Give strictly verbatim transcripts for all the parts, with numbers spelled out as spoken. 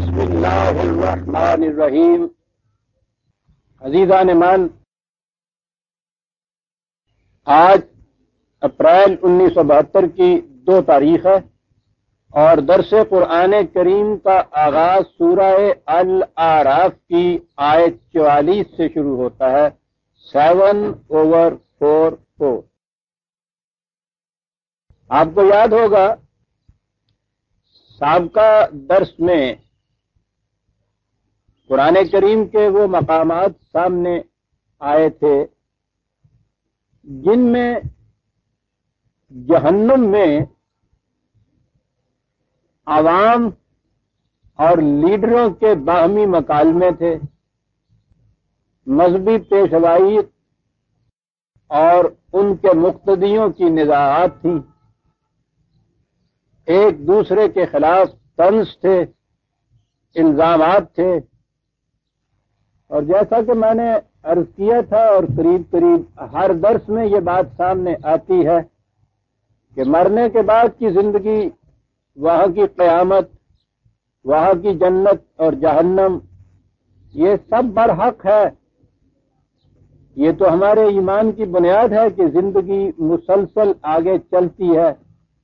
بسم اللہ الرحمن الرحیم۔ عزیزان مان، آج اپریل انیس سو بہتر کی دو تاریخ ہے اور درس قرآن کریم کا آغاز سورہ الاعراف کی آیت چوالیس سے شروع ہوتا ہے، سیون اوور فور فور۔ آپ کو یاد ہوگا سابقہ درس میں قرآن کریم کے وہ مقامات سامنے آئے تھے جن میں جہنم میں عوام اور لیڈروں کے باہمی مکالمے تھے، مذہبی پیشوائی اور ان کے مقتدیوں کی نزاعات تھیں، ایک دوسرے کے خلاف طنز تھے، الزامات تھے۔ اور جیسا کہ میں نے عرض کیا تھا اور قریب قریب ہر درس میں یہ بات سامنے آتی ہے کہ مرنے کے بعد کی زندگی، وہاں کی قیامت، وہاں کی جنت اور جہنم، یہ سب برحق ہے۔ یہ تو ہمارے ایمان کی بنیاد ہے کہ زندگی مسلسل آگے چلتی ہے،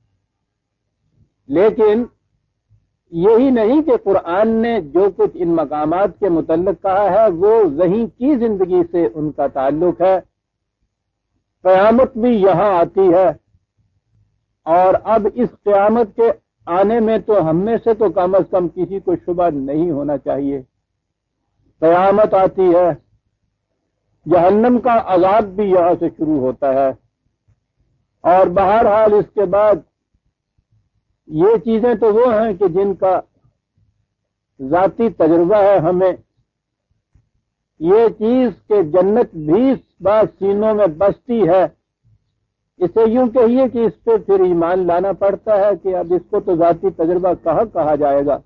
لیکن یہی نہیں کہ قرآن نے جو کچھ ان مقامات کے متعلق کہا ہے وہ وہیں کی زندگی سے ان کا تعلق ہے۔ قیامت بھی یہاں آتی ہے، اور اب اس قیامت کے آنے میں تو ہم میں سے تو کم از کم کسی کو شبہ نہیں ہونا چاہیے۔ قیامت آتی ہے، جہنم کا عذاب بھی یہاں سے شروع ہوتا ہے، اور بہرحال اس کے بعد یہ چیزیں تو وہ ہیں کہ جن کا ذاتی تجربہ ہے ہمیں۔ یہ چیز کہ جنت بھی بعض سینوں میں بستی ہے، اسے یوں کہیے کہ اس پہ پھر ایمان لانا پڑتا ہے کہ اب اس کو تو ذاتی تجربہ کہاں کہا جائے گا،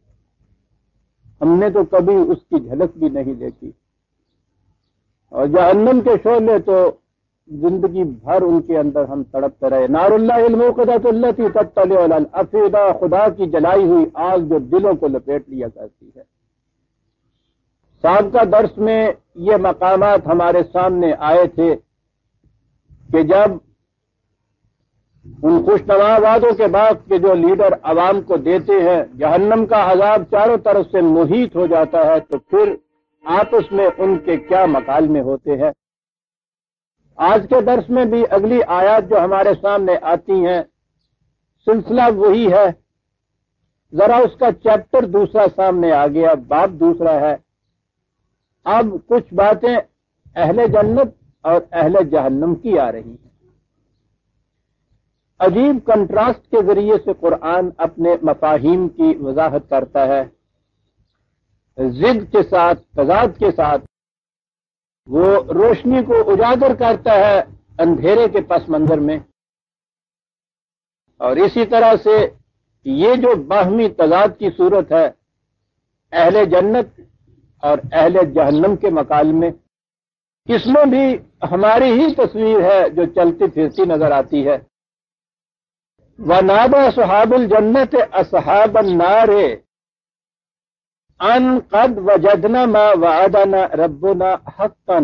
ہم نے تو کبھی اس کی جھلک بھی نہیں دیکھی۔ اور جہنم کے شعلے تو زندگی بھر ان کے اندر ہم تڑپتے رہے۔ نار اللہ الموقدۃ التی تطلع علی الافئدہ، خدا کی جلائی ہوئی آگ جو دلوں کو لپیٹ لیا کرتی ہے۔ سابقہ درس میں یہ مقامات ہمارے سامنے آئے تھے کہ جب ان خوشنما وعدوں کے بعد کہ جو لیڈر عوام کو دیتے ہیں، جہنم کا عذاب چاروں طرف سے محیط ہو جاتا ہے، تو پھر آپس میں ان کے کیا مکالمے ہوتے ہیں۔ آج کے درس میں بھی اگلی آیات جو ہمارے سامنے آتی ہیں، سلسلہ وہی ہے، ذرا اس کا چیپٹر دوسرا سامنے آ گیا، باب دوسرا ہے۔ اب کچھ باتیں اہل جنت اور اہل جہنم کی آ رہی ہیں۔ عجیب کنٹراسٹ کے ذریعے سے قرآن اپنے مفاہیم کی وضاحت کرتا ہے، ضد کے ساتھ، تضاد کے ساتھ وہ روشنی کو اجاگر کرتا ہے اندھیرے کے پس منظر میں، اور اسی طرح سے یہ جو باہمی تضاد کی صورت ہے اہل جنت اور اہل جہنم کے مکالمے، اس میں بھی ہماری ہی تصویر ہے جو چلتی پھرتی نظر آتی ہے۔ وَنَادَى أَصْحَابُ الْجَنَّةِ أَصْحَابَ النَّارِ ان قد وجدنا ما وعدنا ربنا حقا۔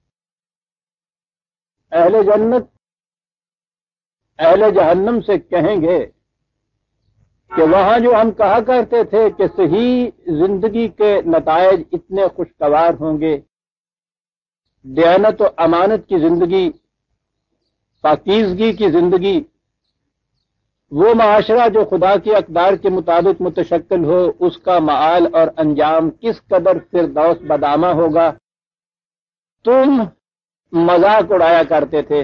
اہل جنت اہل جہنم سے کہیں گے کہ وہاں جو ہم کہا کرتے تھے کہ صحیح زندگی کے نتائج اتنے خوشگوار ہوں گے، دیانت و امانت کی زندگی، پاکیزگی کی زندگی، وہ معاشرہ جو خدا کی اقدار کے مطابق متشکل ہو، اس کا معال اور انجام کس قدر فردوس بدامہ ہوگا، تم مذاق اڑایا کرتے تھے۔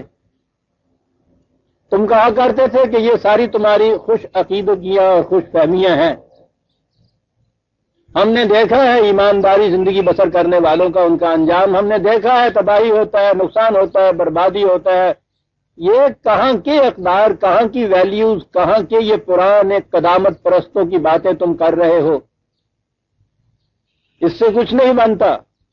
تم کہا کرتے تھے کہ یہ ساری تمہاری خوش عقیدگیاں اور خوش فہمیاں ہیں۔ ہم نے دیکھا ہے ایمانداری زندگی بسر کرنے والوں کا ان کا انجام، ہم نے دیکھا ہے تباہی ہوتا ہے، نقصان ہوتا ہے، بربادی ہوتا ہے۔ یہ کہاں کے اقدار، کہاں کی ویلیوز، کہاں کے یہ پرانے قدامت پرستوں کی باتیں تم کر رہے ہو، اس سے کچھ نہیں بنتا۔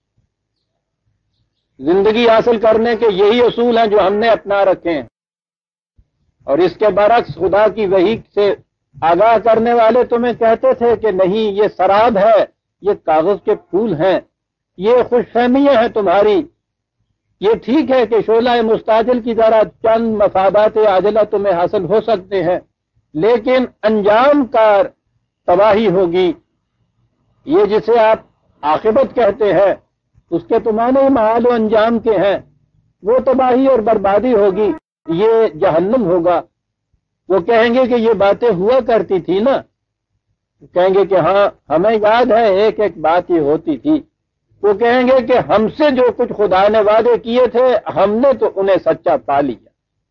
زندگی حاصل کرنے کے یہی اصول ہیں جو ہم نے اپنا رکھے ہیں، اور اس کے برعکس خدا کی وحی سے آگاہ کرنے والے تمہیں کہتے تھے کہ نہیں یہ سراب ہے، یہ کاغذ کے پھول ہیں، یہ خوش فہمیاں ہیں تمہاری، یہ ٹھیک ہے کہ شعلہ مستعجل کی طرح چند مفادات عاجلہ تمہیں حاصل ہو سکتے ہیں، لیکن انجام کار تباہی ہوگی۔ یہ جسے آپ عاقبت کہتے ہیں اس کے تو معنی معال و انجام کے ہیں، وہ تباہی اور بربادی ہوگی، یہ جہنم ہوگا۔ وہ کہیں گے کہ یہ باتیں ہوا کرتی تھی نا، کہیں گے کہ ہاں ہمیں یاد ہے ایک ایک بات یہ ہوتی تھی۔ وہ کہیں گے کہ ہم سے جو کچھ خدا نے وعدے کیے تھے ہم نے تو انہیں سچا پا لیا۔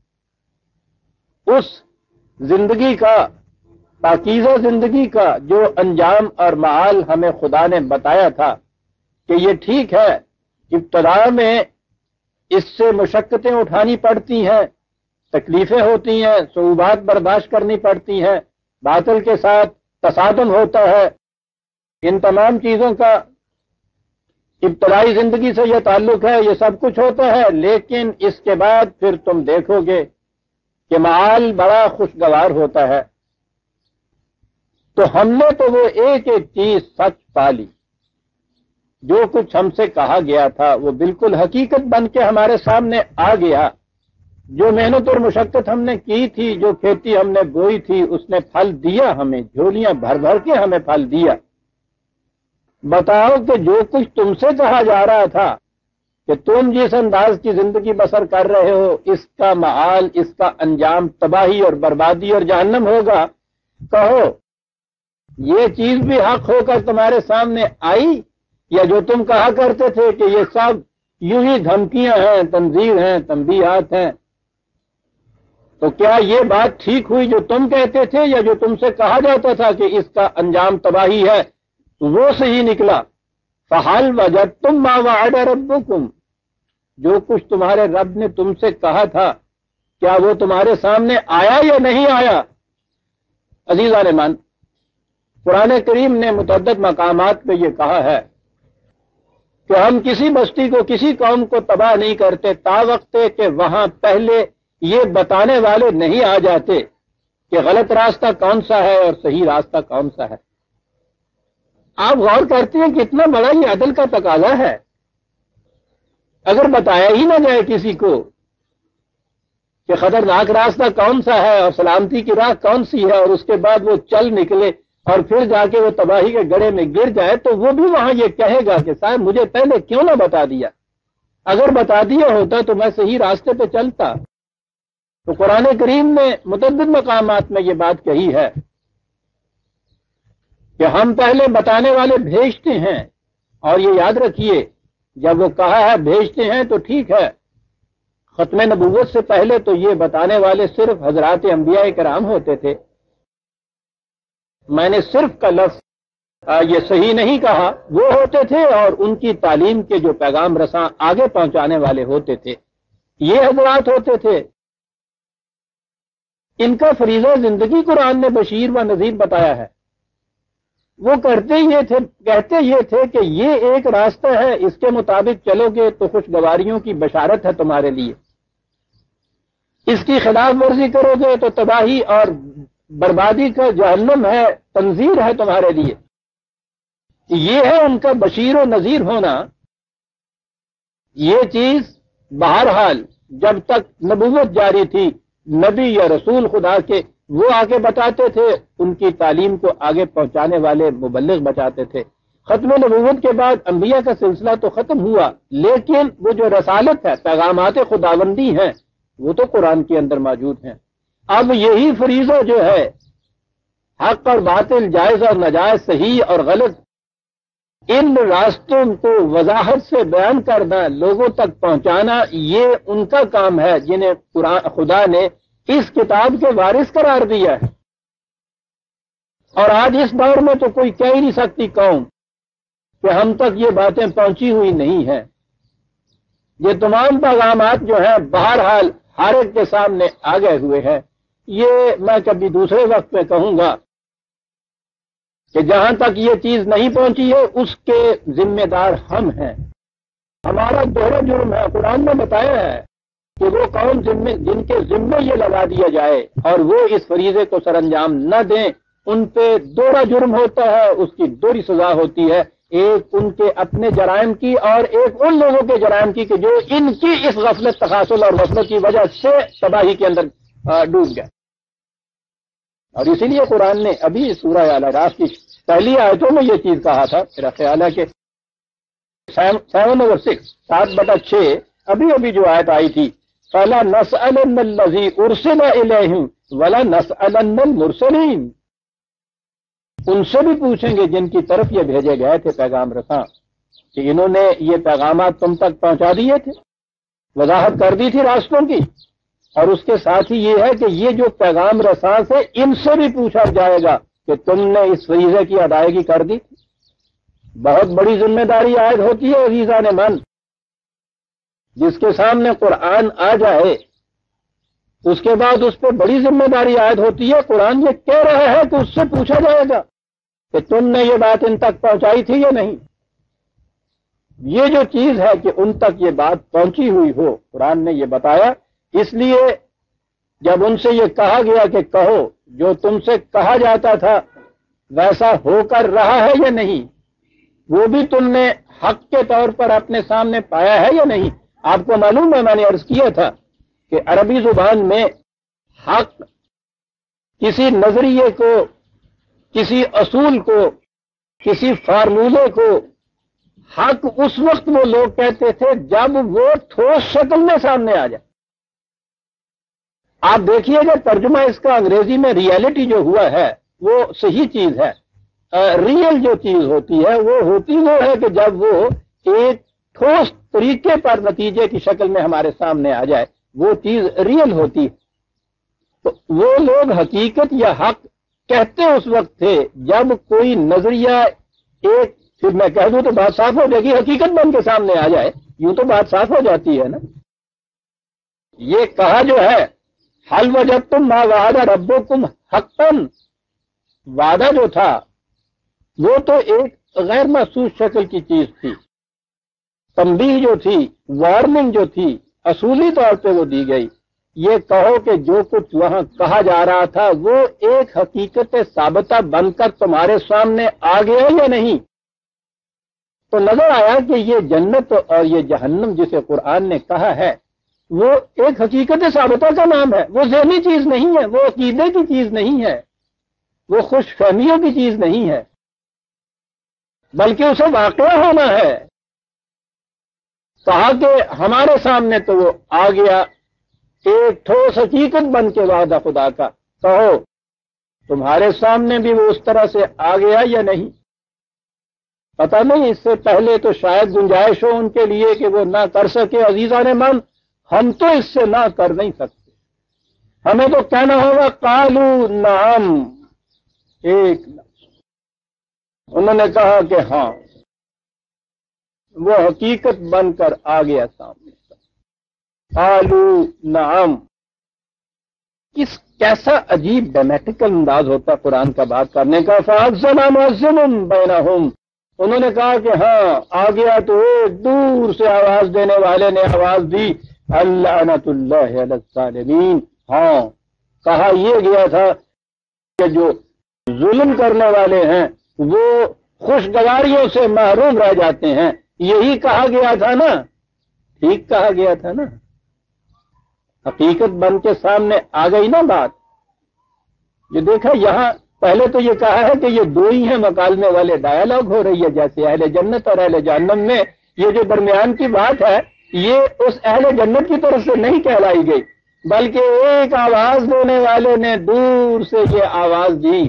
اس زندگی کا، پاکیزہ زندگی کا جو انجام اور معال ہمیں خدا نے بتایا تھا کہ یہ ٹھیک ہے، ابتدا میں اس سے مشقتیں اٹھانی پڑتی ہیں، تکلیفیں ہوتی ہیں، صعوبات برداشت کرنی پڑتی ہیں، باطل کے ساتھ تصادم ہوتا ہے، ان تمام چیزوں کا ابتدائی زندگی سے یہ تعلق ہے، یہ سب کچھ ہوتا ہے، لیکن اس کے بعد پھر تم دیکھو گے کہ معال بڑا خوشگوار ہوتا ہے۔ تو ہم نے تو وہ ایک ایک چیز سچ پا لی، جو کچھ ہم سے کہا گیا تھا وہ بالکل حقیقت بن کے ہمارے سامنے آ گیا۔ جو محنت اور مشقت ہم نے کی تھی، جو کھیتی ہم نے بوئی تھی، اس نے پھل دیا، ہمیں جھولیاں بھر بھر کے ہمیں پھل دیا۔ بتاؤ کہ جو کچھ تم سے کہا جا رہا تھا کہ تم جس انداز کی زندگی بسر کر رہے ہو اس کا معال، اس کا انجام تباہی اور بربادی اور جہنم ہوگا، کہو یہ چیز بھی حق ہو کر تمہارے سامنے آئی، یا جو تم کہا کرتے تھے کہ یہ سب یوں ہی دھمکیاں ہیں، تنذیر ہیں، تنبیہات ہیں؟ تو کیا یہ بات ٹھیک ہوئی جو تم کہتے تھے، یا جو تم سے کہا جاتا تھا کہ اس کا انجام تباہی ہے وہ صحیح نکلا؟ فَحَلْ وَجَدْتُمْ مَا وَعَدَ رَبُّكُمْ، جو کچھ تمہارے رب نے تم سے کہا تھا کیا وہ تمہارے سامنے آیا یا نہیں آیا؟ عزیزان من، قرآن کریم نے متعدد مقامات پہ یہ کہا ہے کہ ہم کسی بستی کو، کسی قوم کو تباہ نہیں کرتے تا وقت کہ وہاں پہلے یہ بتانے والے نہیں آ جاتے کہ غلط راستہ کون سا ہے اور صحیح راستہ کون سا ہے۔ آپ غور کرتے ہیں کہ اتنا بڑا یہ عدل کا تقاضا ہے، اگر بتایا ہی نہ جائے کسی کو کہ خطرناک راستہ کون سا ہے اور سلامتی کی راہ کون سی ہے، اور اس کے بعد وہ چل نکلے اور پھر جا کے وہ تباہی کے گڑھے میں گر جائے، تو وہ بھی وہاں یہ کہے گا کہ صاحب مجھے پہلے کیوں نہ بتا دیا، اگر بتا دیا ہوتا تو میں صحیح راستے پہ چلتا۔ تو قرآن کریم نے متعدد مقامات میں یہ بات کہی ہے کہ ہم پہلے بتانے والے بھیجتے ہیں، اور یہ یاد رکھیے جب وہ کہا ہے بھیجتے ہیں تو ٹھیک ہے، ختم نبوت سے پہلے تو یہ بتانے والے صرف حضرات انبیاء کرام ہوتے تھے۔ میں نے صرف کا لفظ یہ صحیح نہیں کہا، وہ ہوتے تھے اور ان کی تعلیم کے جو پیغام رساں آگے پہنچانے والے ہوتے تھے یہ حضرات ہوتے تھے۔ ان کا فریضہ زندگی قرآن نے بشیر و نذیر بتایا ہے۔ وہ کرتے یہ تھے، کہتے یہ تھے کہ یہ ایک راستہ ہے، اس کے مطابق چلو گے تو خوشگواریوں کی بشارت ہے تمہارے لیے، اس کی خلاف ورزی کرو گے تو تباہی اور بربادی کا جہنم ہے، تنذیر ہے تمہارے لیے۔ یہ ہے ان کا بشیر و نذیر ہونا۔ یہ چیز بہرحال جب تک نبوت جاری تھی، نبی یا رسول خدا کے وہ آگے بتاتے تھے، ان کی تعلیم کو آگے پہنچانے والے مبلغ بتاتے تھے۔ ختم نبوت کے بعد انبیاء کا سلسلہ تو ختم ہوا، لیکن وہ جو رسالت ہے، پیغامات خداوندی ہیں، وہ تو قرآن کے اندر موجود ہیں۔ اب یہی فریضہ جو ہے، حق اور باطل، جائز اور ناجائز، صحیح اور غلط، ان راستوں کو وضاحت سے بیان کرنا، لوگوں تک پہنچانا، یہ ان کا کام ہے جنہیں قرآن خدا نے اس کتاب کے وارث قرار دیا ہے۔ اور آج اس دور میں تو کوئی کہہ ہی نہیں سکتی قوم کہ ہم تک یہ باتیں پہنچی ہوئی نہیں ہیں۔ یہ تمام پیغامات جو ہیں بہرحال ہر ایک کے سامنے آ گئے ہوئے ہیں۔ یہ میں کبھی دوسرے وقت میں کہوں گا کہ جہاں تک یہ چیز نہیں پہنچی ہے اس کے ذمہ دار ہم ہیں، ہمارا دوہرا جرم ہے۔ قرآن نے بتایا ہے کہ وہ قوم جن کے ذمے یہ لگا دیا جائے اور وہ اس فریضے کو سر انجام نہ دیں، ان پہ دوہرا جرم ہوتا ہے، اس کی دوہری سزا ہوتی ہے، ایک ان کے اپنے جرائم کی اور ایک ان لوگوں کے جرائم کی کہ جو ان کی اس غفلت تخاصل اور غفلت کی وجہ سے تباہی کے اندر ڈوب گئے۔ اور اسی لیے قرآن نے ابھی سورہ الاعراف کی پہلی آیتوں میں یہ چیز کہا تھا، میرا خیال ہے کہ سیون اوور سکس سات بٹا چھ ابھی ابھی جو آیت آئی تھی، فَلَا نَسْأَلَنَّ الَّذِي أُرْسِلَ إِلَيْهِمْ وَلَا نَسْأَلَنَّ الْمُرْسَلِينَ، ان سے بھی پوچھیں گے جن کی طرف یہ بھیجے گئے تھے پیغام رساں، کہ انہوں نے یہ پیغامات تم تک پہنچا دیے تھے، وضاحت کر دی تھی راستوں کی، اور اس کے ساتھ ہی یہ ہے کہ یہ جو پیغام رساں سے ان سے بھی پوچھا جائے گا کہ تم نے اس فریضے کی ادائیگی کر دی تھی۔ بہت بڑی ذمہ داری عائد ہوتی ہے عزیزان من، جس کے سامنے قرآن آ جائے اس کے بعد اس پہ بڑی ذمہ داری عائد ہوتی ہے۔ قرآن یہ کہہ رہا ہے کہ اس سے پوچھا جائے گا کہ تم نے یہ بات ان تک پہنچائی تھی یا نہیں۔ یہ جو چیز ہے کہ ان تک یہ بات پہنچی ہوئی ہو، قرآن نے یہ بتایا۔ اس لیے جب ان سے یہ کہا گیا کہ کہو جو تم سے کہا جاتا تھا ویسا ہو کر رہا ہے یا نہیں، وہ بھی تم نے حق کے طور پر اپنے سامنے پایا ہے یا نہیں۔ آپ کو معلوم ہے، میں نے عرض کیا تھا کہ عربی زبان میں حق کسی نظریے کو، کسی اصول کو، کسی فارمولے کو حق اس وقت وہ لوگ کہتے تھے جب وہ ٹھوس شکل میں سامنے آ جائے۔ آپ دیکھیے گا ترجمہ اس کا انگریزی میں ریئلٹی جو ہوا ہے وہ صحیح چیز ہے۔ ریئل جو چیز ہوتی ہے وہ ہوتی وہ ہے کہ جب وہ ایک ٹھوس طریقے پر نتیجے کی شکل میں ہمارے سامنے آ جائے، وہ چیز ریئل ہوتی ہے۔ تو وہ لوگ حقیقت یا حق کہتے اس وقت تھے جب کوئی نظریہ ایک، پھر میں کہہ دوں تو بات صاف ہو جائے گی، حقیقت بن کے سامنے آ جائے، یوں تو بات صاف ہو جاتی ہے نا۔ یہ کہا جو ہے حل وجدتم ما وعد ربکم حقا، وعدہ جو تھا وہ تو ایک غیر محسوس شکل کی چیز تھی، تنبیہ جو تھی، وارننگ جو تھی، اصولی طور پہ وہ دی گئی۔ یہ کہو کہ جو کچھ وہاں کہا جا رہا تھا وہ ایک حقیقت ثابتہ بن کر تمہارے سامنے آ گیا یا نہیں۔ تو نظر آیا کہ یہ جنت اور یہ جہنم جسے قرآن نے کہا ہے وہ ایک حقیقت ثابتہ کا نام ہے، وہ ذہنی چیز نہیں ہے، وہ عقیدے کی چیز نہیں ہے، وہ خوش فہمیوں کی چیز نہیں ہے، بلکہ اسے واقعہ ہونا ہے۔ کہا کہ ہمارے سامنے تو وہ آ گیا ایک ٹھوس حقیقت بن کے وعدہ خدا کا، کہو تمہارے سامنے بھی وہ اس طرح سے آ گیا یا نہیں۔ پتہ نہیں، اس سے پہلے تو شاید گنجائش ہو ان کے لیے کہ وہ نہ کر سکے۔ عزیزان من، ہم تو اس سے نہ کر نہیں سکتے، ہمیں تو کہنا ہوگا قالو نعم، ایک انہوں نے کہا کہ ہاں، وہ حقیقت بن کر آ گیا سامنے۔ قالو نعم، کس کیسا عجیب ڈرامیٹیکل انداز ہوتا قرآن کا بات کرنے کا۔ فَأَذَّنَ مُؤَذِّنٌ بَيْنَهُمْ، انہوں نے کہا کہ ہاں آ گیا، تو ایک دور سے آواز دینے والے نے آواز دی، اللعنۃ اللہ علی الظالمین۔ ہاں، کہا یہ گیا تھا کہ جو ظلم کرنے والے ہیں وہ خوشگواریوں سے محروم رہ جاتے ہیں، یہی کہا گیا تھا نا، ٹھیک کہا گیا تھا نا، حقیقت بن کے سامنے آ گئی نا بات۔ یہ دیکھا یہاں پہلے تو یہ کہا ہے کہ یہ دو ہی ہیں، مکالمے والے ڈائیلاگ ہو رہی ہے، جیسے اہل جنت اور اہل جہنم میں۔ یہ جو درمیان کی بات ہے یہ اس اہل جنت کی طرف سے نہیں کہلائی گئی، بلکہ ایک آواز دینے والے نے دور سے یہ آواز دی۔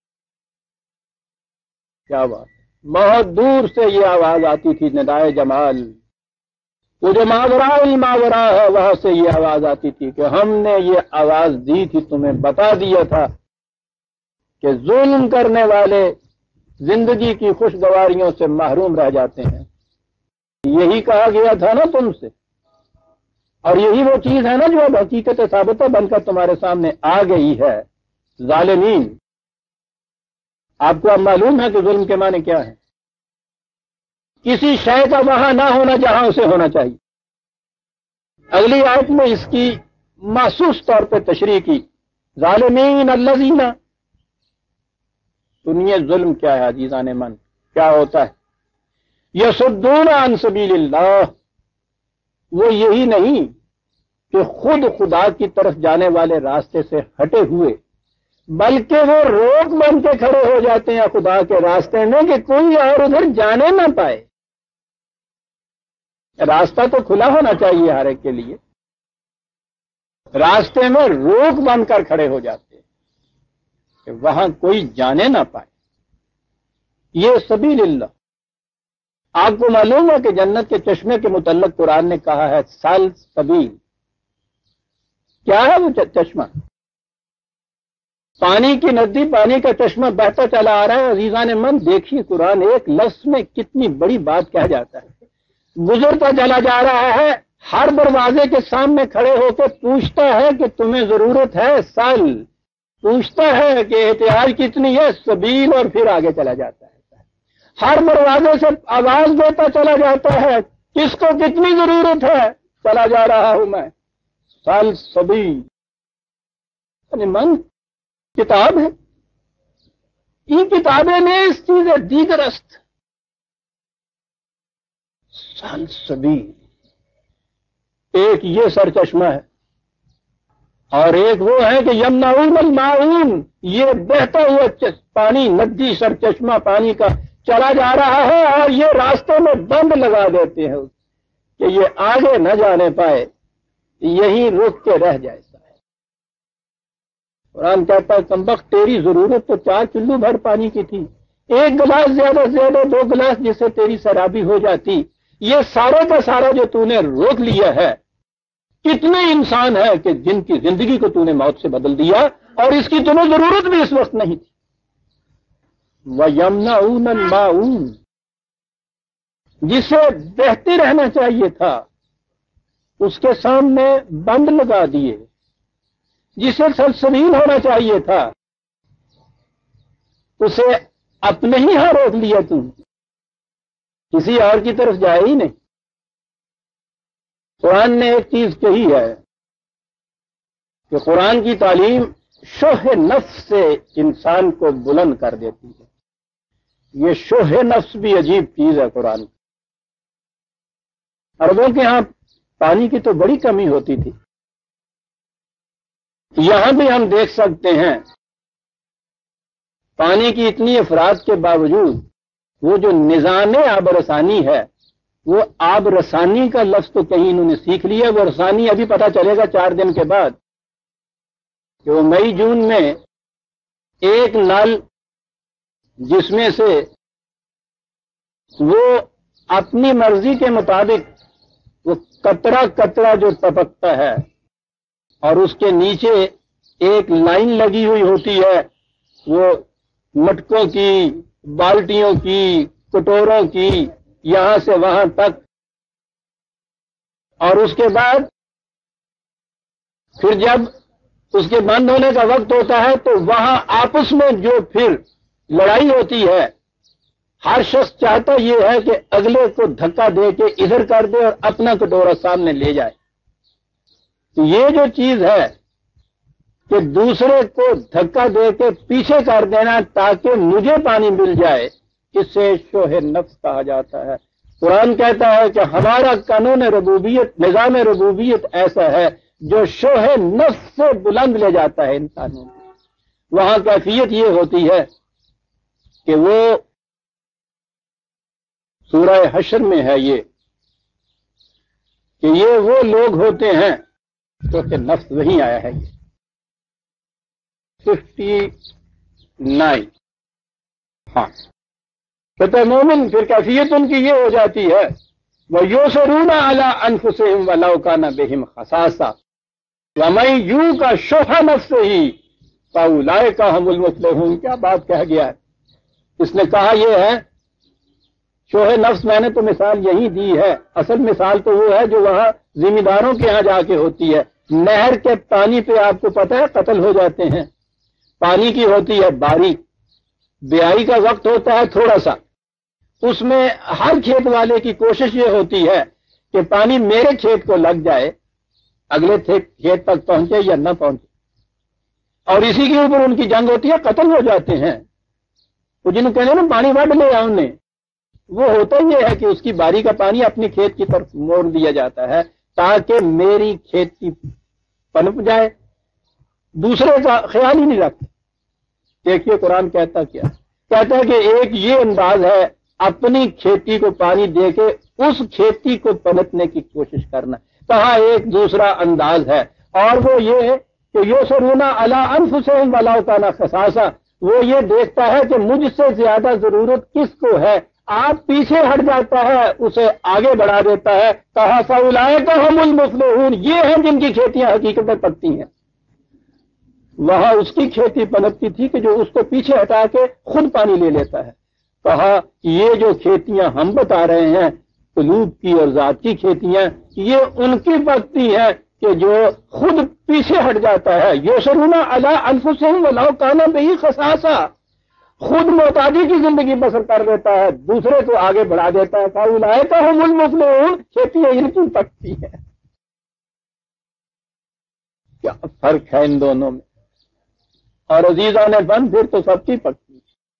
کیا بات، بہت دور سے یہ آواز آتی تھی، ندائے جمال، وہ جو ماورا الماورا ہے وہاں سے یہ آواز آتی تھی کہ ہم نے یہ آواز دی تھی، تمہیں بتا دیا تھا کہ ظلم کرنے والے زندگی کی خوشگواریوں سے محروم رہ جاتے ہیں۔ یہی کہا گیا تھا نا تم سے، اور یہی وہ چیز ہے نا جو اب حقیقت ثابتہ بن کر تمہارے سامنے آ گئی ہے۔ ظالمین، آپ کو اب معلوم ہے کہ ظلم کے معنی کیا ہے؟ کسی شے کا وہاں نہ ہونا جہاں اسے ہونا چاہیے، اگلی آیت میں اس کی محسوس طور پہ تشریح کی، ظالمین الذین، سنیے ظلم کیا ہے عزیزان من، کیا ہوتا ہے؟ یصدون عن سبیل اللہ، وہ یہی نہیں کہ خود خدا کی طرف جانے والے راستے سے ہٹے ہوئے، بلکہ وہ روک بن کے کھڑے ہو جاتے ہیں خدا کے راستے میں کہ کوئی اور ادھر جانے نہ پائے۔ راستہ تو کھلا ہونا چاہیے ہر ایک کے لیے، راستے میں روک بن کر کھڑے ہو جاتے ہیں کہ وہاں کوئی جانے نہ پائے۔ یہ سبیل اللہ، آپ کو معلوم ہے کہ جنت کے چشمے کے متعلق قرآن نے کہا ہے سل سبیل، کیا ہے وہ چشمہ؟ پانی کی ندی، پانی کا چشمہ بہتا چلا آ رہا ہے۔ عزیزان من دیکھیے قرآن ایک لفظ میں کتنی بڑی بات کہہ جاتا ہے، گزرتا چلا جا رہا ہے، ہر دروازے کے سامنے کھڑے ہو کے پوچھتا ہے کہ تمہیں ضرورت ہے، سال پوچھتا ہے کہ احتیاج کتنی ہے، سبیل، اور پھر آگے چلا جاتا ہے۔ ہر دروازے سے آواز دیتا چلا جاتا ہے، کس کو کتنی ضرورت ہے، چلا جا رہا ہوں میں، سال سبیل۔ من کتاب ہے، یہ کتابیں نے اس چیز دیگر است سال سبیل۔ ایک یہ سر چشمہ ہے، اور ایک وہ ہے کہ یمنعون الماعون، یہ بہتا ہوا پانی، ندی، سر چشمہ پانی کا چلا جا رہا ہے، اور یہ راستے میں بند لگا دیتے ہیں کہ یہ آگے نہ جانے پائے، یہیں رک کے رہ جائے۔ قرآن کہتا ہے کمبخت تیری ضرورت تو چار چلو بھر پانی کی تھی، ایک گلاس زیادہ سے زیادہ دو گلاس جس سے تیری سرابی ہو جاتی، یہ سارے کا سارا جو تو نے روک لیا ہے۔ کتنے انسان ہیں کہ جن کی زندگی کو تو نے موت سے بدل دیا، اور اس کی تمہیں ضرورت بھی اس وقت نہیں تھی۔ وَيَمْنَعُونَ الْمَاعُونَ، جسے بہتے رہنا چاہیے تھا اس کے سامنے بند لگا دیے، جسے سلسبیل ہونا چاہیے تھا اسے اپنے ہی ہاں روک لیا، تم کسی اور کی طرف جائے ہی نہیں۔ قرآن نے ایک چیز کہی ہے کہ قرآن کی تعلیم شوہ نفس سے انسان کو بلند کر دیتی ہے۔ یہ شوہ نفس بھی عجیب چیز ہے قرآن۔ عربوں کے ہاں پانی کی تو بڑی کمی ہوتی تھی، یہاں بھی ہم دیکھ سکتے ہیں پانی کی اتنی افراد کے باوجود وہ جو نظام آب رسانی ہے، وہ آب رسانی کا لفظ تو کہیں انہوں نے سیکھ لیا، وہ رسانی ابھی پتہ چلے گا چار دن کے بعد کہ وہ مئی جون میں ایک نل جس میں سے وہ اپنی مرضی کے مطابق وہ قطرہ قطرہ جو ٹپکتا ہے، اور اس کے نیچے ایک لائن لگی ہوئی ہوتی ہے، وہ مٹکوں کی، بالٹیوں کی، کٹوروں کی، یہاں سے وہاں تک، اور اس کے بعد پھر جب اس کے بند ہونے کا وقت ہوتا ہے تو وہاں آپس میں جو پھر لڑائی ہوتی ہے، ہر شخص چاہتا یہ ہے کہ اگلے کو دھکا دے کے ادھر کر دے اور اپنا کٹورا سامنے لے جائے۔ تو یہ جو چیز ہے کہ دوسرے کو دھکا دے کے پیچھے کر دینا تاکہ مجھے پانی مل جائے، اس سے شوہ نفس کہا جاتا ہے۔ قرآن کہتا ہے کہ ہمارا قانون ربوبیت، نظام ربوبیت ایسا ہے جو شوہ نفس سے بلند لے جاتا ہے انسانوں کو۔ وہاں کیفیت یہ ہوتی ہے کہ وہ سورہ حشر میں ہے یہ کہ یہ وہ لوگ ہوتے ہیں جو کہ نفس وہیں آیا ہے، یہ ففٹی نائن، ہاں کہتا مومن پھر کیفیت ان کی یہ ہو جاتی ہے وَيُؤْثِرُونَ عَلَىٰ أَنفُسِهِمْ وَلَوْ كَانَ بِهِمْ خَصَاصَةٌ وَمَن يُوقَ شُحَّ نَفْسِهِ فَأُولَٰئِكَ هُمُ الْمُفْلِحُونَ۔ کیا بات کہہ گیا ہے، اس نے کہا یہ ہے شوہ نفس، میں نے تو مثال یہی دی ہے، اصل مثال تو وہ ہے جو وہاں ذمہ داروں کے ہاں جا کے ہوتی ہے۔ نہر کے پانی پہ آپ کو پتہ ہے قتل ہو جاتے ہیں، پانی کی ہوتی ہے باری، بیائی کا وقت ہوتا ہے تھوڑا سا، اس میں ہر کھیت والے کی کوشش یہ ہوتی ہے کہ پانی میرے کھیت کو لگ جائے اگلے کھیت تک پہنچے یا نہ پہنچے، اور اسی کے اوپر ان کی جنگ ہوتی ہے، قتل ہو جاتے ہیں۔ وہ جنہوں کہتے ہیں نا پانی وڈ لے آؤ نے، وہ ہوتا یہ ہے کہ اس کی باری کا پانی اپنی کھیت کی طرف موڑ دیا جاتا ہے تاکہ میری کھیتی پنپ جائے، دوسرے کا خیال ہی نہیں رکھتے۔ دیکھیے قرآن کہتا کیا کہتا ہے کہ ایک یہ انداز ہے اپنی کھیتی کو پانی دے کے اس کھیتی کو پلٹنے کی کوشش کرنا، کہا ایک دوسرا انداز ہے، اور وہ یہ ہے کہ یسرون علی انفسہم ولو کان خصاصہ، وہ یہ دیکھتا ہے کہ مجھ سے زیادہ ضرورت کس کو ہے، آپ پیچھے ہٹ جاتا ہے اسے آگے بڑھا دیتا ہے، کہا فاولئک ھم المفلحون، یہ ہیں جن کی کھیتیاں حقیقت میں پکتی ہیں۔ وہاں اس کی کھیتی پنپتی تھی کہ جو اس کو پیچھے ہٹا کے خود پانی لے لیتا ہے، کہا یہ جو کھیتیاں ہم بتا رہے ہیں قلوب کی اور ذات کی کھیتیاں، یہ ان کی پکتی ہیں کہ جو خود پیچھے ہٹ جاتا ہے، یسرون علی انفسہم ولو کان بہ خصاصہ، خود محتاجی کی زندگی بسر کر دیتا ہے، دوسرے کو آگے بڑھا دیتا ہے، فاولئک ھم المفلحون، کھیتیاں ان کی پکتی ہیں۔ کیا فرق ہے ان دونوں میں؟ اور عزیزان بند پھر تو سب کی پکتی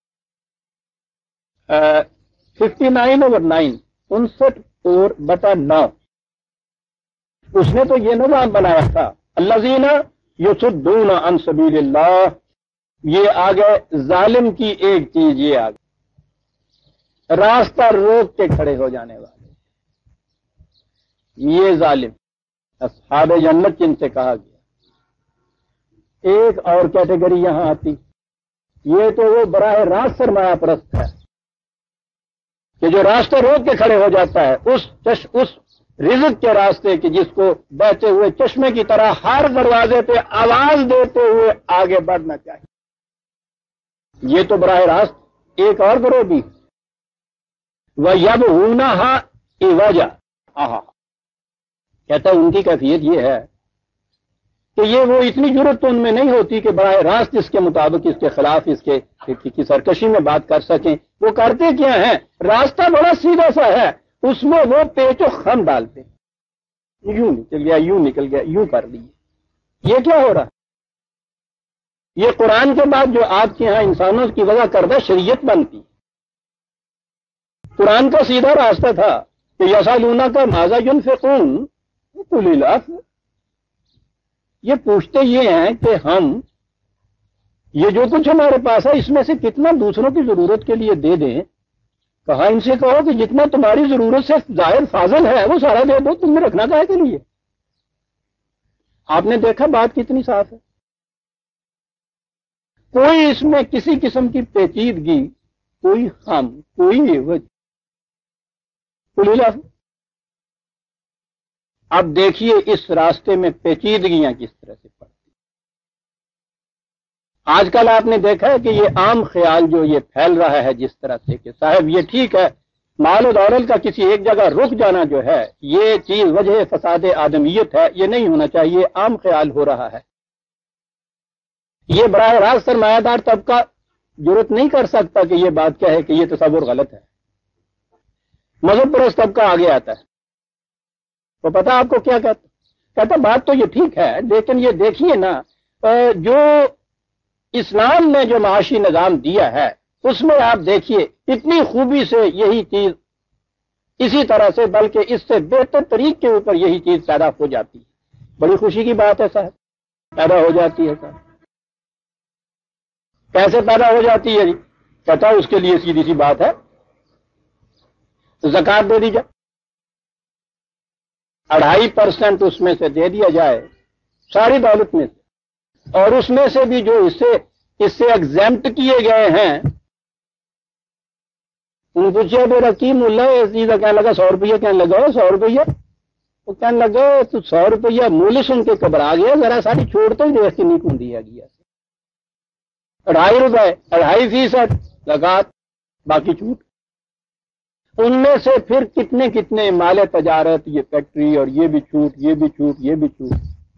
ہے۔ ففٹی نائن اوور نائن انسٹھ اور بٹا نو، اس نے تو یہ نظام بنایا تھا الذین یصدون عن سبیل اللہ، یہ آگے ظالم کی ایک چیز یہ آگے راستہ روک کے کھڑے ہو جانے والے، یہ ظالم اصحاب جنت جن سے کہا گیا۔ ایک اور کیٹیگری یہاں آتی، یہ تو وہ براہ راست سرمایہ پرست ہے کہ جو راستہ روک کے کھڑے ہو جاتا ہے اس چش اس رزق کے راستے کی جس کو بہتے ہوئے چشمے کی طرح ہر دروازے پہ آواز دیتے ہوئے آگے بڑھنا چاہیے، یہ تو براہ راست۔ ایک اور گروہ بھی وَيَبْغُونَهَا عِوَجًا، آہا کہتا ہے ان کی کیفیت یہ ہے کہ یہ وہ اتنی جرت تو ان میں نہیں ہوتی کہ براہ راست اس کے مطابق اس کے خلاف اس کے کی سرکشی میں بات کر سکیں۔ وہ کرتے کیا ہیں؟ راستہ بڑا سیدھا سا ہے، اس میں وہ پیچ و خم ڈالتے، یوں نکل گیا یوں نکل گیا یوں کر لیے۔ یہ کیا ہو رہا؟ یہ قرآن کے بعد جو آپ کے ہاں انسانوں کی وضع کردہ شریعت بنتی، قرآن کا سیدھا راستہ تھا کہ یسألونک ماذا ینفقون قل العفو، یہ پوچھتے یہ ہیں کہ ہم یہ جو کچھ ہمارے پاس ہے اس میں سے کتنا دوسروں کی ضرورت کے لیے دے دیں۔ کہا ان سے کہو کہ جتنا تمہاری ضرورت سے ظاہر فاضل ہے وہ سارا دے دو، تم نے رکھنا کہے کے لیے؟ آپ نے دیکھا بات کتنی صاف ہے، کوئی اس میں کسی قسم کی پیچیدگی، کوئی خم، کوئی عوج۔ اب دیکھیے اس راستے میں پیچیدگیاں کس طرح سے پڑتی۔ آج کل آپ نے دیکھا ہے کہ یہ عام خیال جو یہ پھیل رہا ہے جس طرح سے کہ صاحب یہ ٹھیک ہے مال و دولت کا کسی ایک جگہ رک جانا جو ہے یہ چیز وجہ فساد آدمیت ہے، یہ نہیں ہونا چاہیے، عام خیال ہو رہا ہے۔ یہ براہ راست سرمایہ دار طبقہ جرت نہیں کر سکتا کہ یہ بات کیا ہے کہ یہ تصور غلط ہے۔ مذہب پرست طبقہ آگے آتا ہے، تو پتہ آپ کو کیا کہتا کہتا بات تو یہ ٹھیک ہے لیکن یہ دیکھیے نا جو اسلام نے جو معاشی نظام دیا ہے اس میں آپ دیکھیے اتنی خوبی سے یہی چیز اسی طرح سے بلکہ اس سے بہتر طریقے کے اوپر یہی چیز پیدا ہو جاتی ہے۔ بڑی خوشی کی بات ہے صاحب، پیدا ہو جاتی ہے صاحب۔ کیسے پیدا ہو جاتی ہے جی؟ کہتا اس کے لیے سیدھی سی بات ہے، زکوٰۃ دے دی جائے، اڑھائی پرسنٹ اس میں سے دے دیا جائے ساری دولت میں سے، اور اس میں سے بھی جو اس سے اس سے ایگزیمپٹ کیے گئے ہیں ان پوچھے بے رقیم اللہ سیدھا کہنے لگا سو روپیہ، کہنے لگا سو روپیہ، وہ کہنے لگا تو سو روپیہ مول سن کے گھبرا گیا، ذرا ساری چھوڑ تو ہی دیکھ کے نہیں کن دیا گیا، اڑھائی روپے اڑھائی فیصد زکوٰۃ، باقی چھوٹ۔ ان میں سے پھر کتنے کتنے مال تجارت، یہ فیکٹری اور یہ بھی چھوٹ یہ بھی چھوٹ یہ بھی چھوٹ۔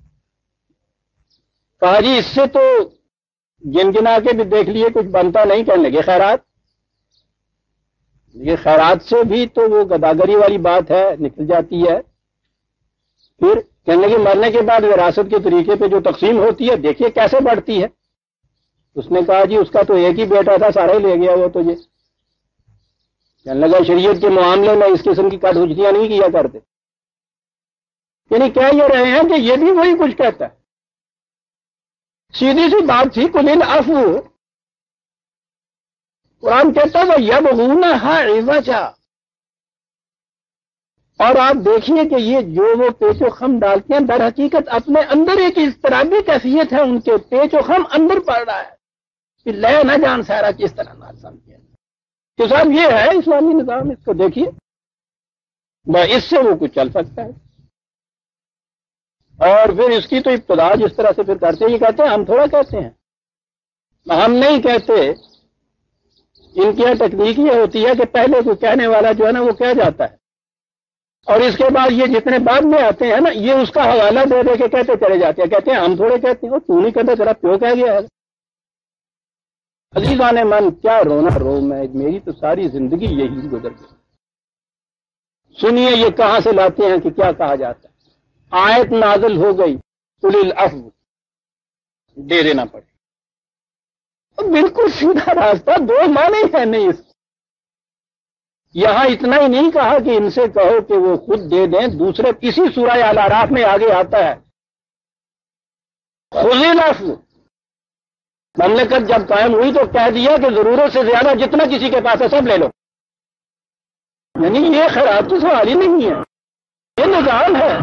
کہا جی اس سے تو گن گنا کے بھی دیکھ لیے کچھ بنتا نہیں، کہنے لگے خیرات۔ یہ خیرات سے بھی تو وہ گداگری والی بات ہے، نکل جاتی ہے۔ پھر کہنے لگے مرنے کے بعد وراثت کے طریقے پہ جو تقسیم ہوتی ہے دیکھیے کیسے بڑھتی ہے. اس نے کہا جی اس کا تو ایک ہی بیٹا تھا, سارا ہی لے گیا وہ تو. یہ کہنے لگا شریعت کے معاملے میں اس قسم کی کٹ حجتیاں نہیں کیا کرتے. یعنی کہہ یہ رہے ہیں کہ یہ بھی وہی کچھ کہتا ہے. سیدھی سی بات تھی قل العفو. قرآن کہتا ہے وہ یبغونہا عوجا. اور آپ دیکھیے کہ یہ جو وہ پیچ و خم ڈالتے ہیں در حقیقت اپنے اندر ایک اضطرابی کیفیت ہے, ان کے پیچ و خم اندر پڑ رہا ہے کہ لے نہ جان سارا کس طرح نہ سمجھے کہ صاحب یہ ہے اسلامی نظام, اس کو دیکھیے اس سے وہ کچھ چل سکتا ہے. اور پھر اس کی تو ابتدا جس طرح سے پھر کرتے یہ کہتے ہیں ہم تھوڑا کہتے ہیں, ہم نہیں کہتے. ان کی ٹیکنیک یہ ہوتی ہے کہ پہلے کوئی کہنے والا جو ہے نا وہ کہہ جاتا ہے, اور اس کے بعد یہ جتنے بعد میں آتے ہیں نا یہ اس کا حوالہ دے دے کے کہتے چلے جاتے ہیں. کہتے ہیں ہم تھوڑے کہتے ہیں, تو نہیں کہتا تیرا پیو کہہ گیا ہے. عزیزان من کیا رونا رو میں, میری تو ساری زندگی یہی گزر گئی. سنیے یہ کہاں سے لاتے ہیں کہ کیا کہا جاتا ہے. آیت نازل ہو گئی قل العفو, دے دینا پڑے. بالکل سیدھا راستہ, دو معنی ہے نہیں اس. یہاں اتنا ہی نہیں کہا کہ ان سے کہو کہ وہ خود دے دیں, دوسرے کسی سورہ الاعراف میں آگے آتا ہے خذ العفو. مملکت جب قائم ہوئی تو کہہ دیا کہ ضرورت سے زیادہ جتنا کسی کے پاس ہے سب لے لو. یعنی یہ خیرات تو سوال ہی نہیں ہے, یہ نظام ہے.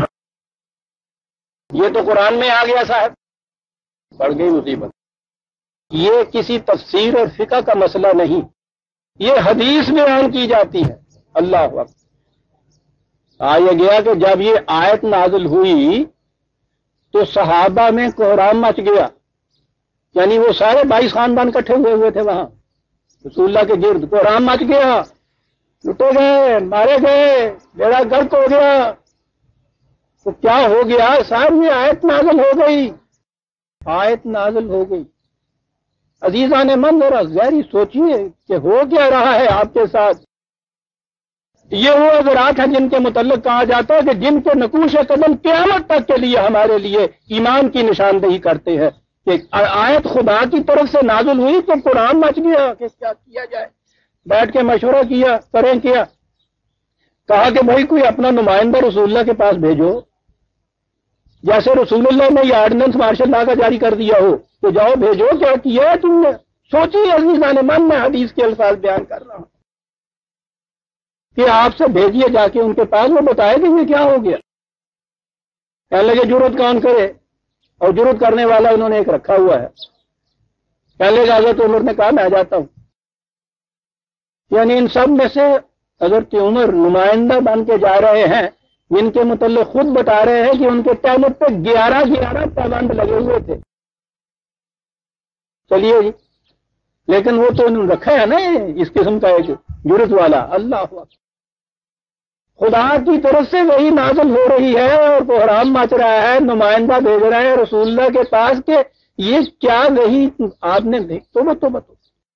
یہ تو قرآن میں آ گیا صاحب, بڑھ گئی مصیبت. یہ کسی تفسیر اور فقہ کا مسئلہ نہیں, یہ حدیث بیان کی جاتی ہے. اللہ وقت آیا گیا کہ جب یہ آیت نازل ہوئی تو صحابہ میں کوہرام مچ گیا. یعنی وہ سارے بائیس خاندان کٹھے ہوئے ہوئے تھے وہاں رسول اللہ کے گرد. کوہرام مچ گیا, لٹے گئے, مارے گئے, بیڑا گرک ہو گیا. تو کیا ہو گیا صاحب, یہ آیت نازل ہو گئی. آیت نازل ہو گئی. عزیزان من ذرا ذہنی سوچیے کہ ہو کیا رہا ہے آپ کے ساتھ. یہ وہ حضرات ہیں جن کے متعلق کہا جاتا ہے کہ جن کے نقوش قدم قیامت تک کے لیے ہمارے لیے ایمان کی نشاندہی کرتے ہیں کہ آیت خدا کی طرف سے نازل ہوئی تو قرآن مچ گیا کہ کیا کیا جائے. بیٹھ کے مشورہ کیا, کریں کیا. کہا کہ بھائی کوئی اپنا نمائندہ رسول اللہ کے پاس بھیجو, جیسے رسول اللہ نے یہ آرڈیننس مارشل لا کا جاری کر دیا ہو تو جاؤ بھیجو. کیا کیا ہے تم نے؟ سوچیے عزیزان من, میں حدیث کے الفاظ بیان کر رہا ہوں کہ آپ سے بھیجیے جا کے ان کے پاس, وہ بتائے کہ یہ کیا ہو گیا. کہنے لگے جرت کون کرے, اور جرت کرنے والا انہوں نے ایک رکھا ہوا ہے. پہلے حضرت عمر نے کہا میں جاتا ہوں. یعنی ان سب میں سے حضرت عمر نمائندہ بن کے جا رہے ہیں جن کے متعلق خود بتا رہے ہیں کہ ان کے ٹائم پہ گیارہ گیارہ پابند لگے ہوئے تھے. چلیے جی, لیکن وہ تو انہوں نے رکھا ہے نا اس قسم کا ایک جرت والا. اللہ خدا کی طرف سے وہی نازل ہو رہی ہے اور کوہرام مچ رہا ہے, نمائندہ بھیج رہے ہیں رسول اللہ کے پاس کہ یہ کیا وہی آپ نے دیکھ تو بتو بتو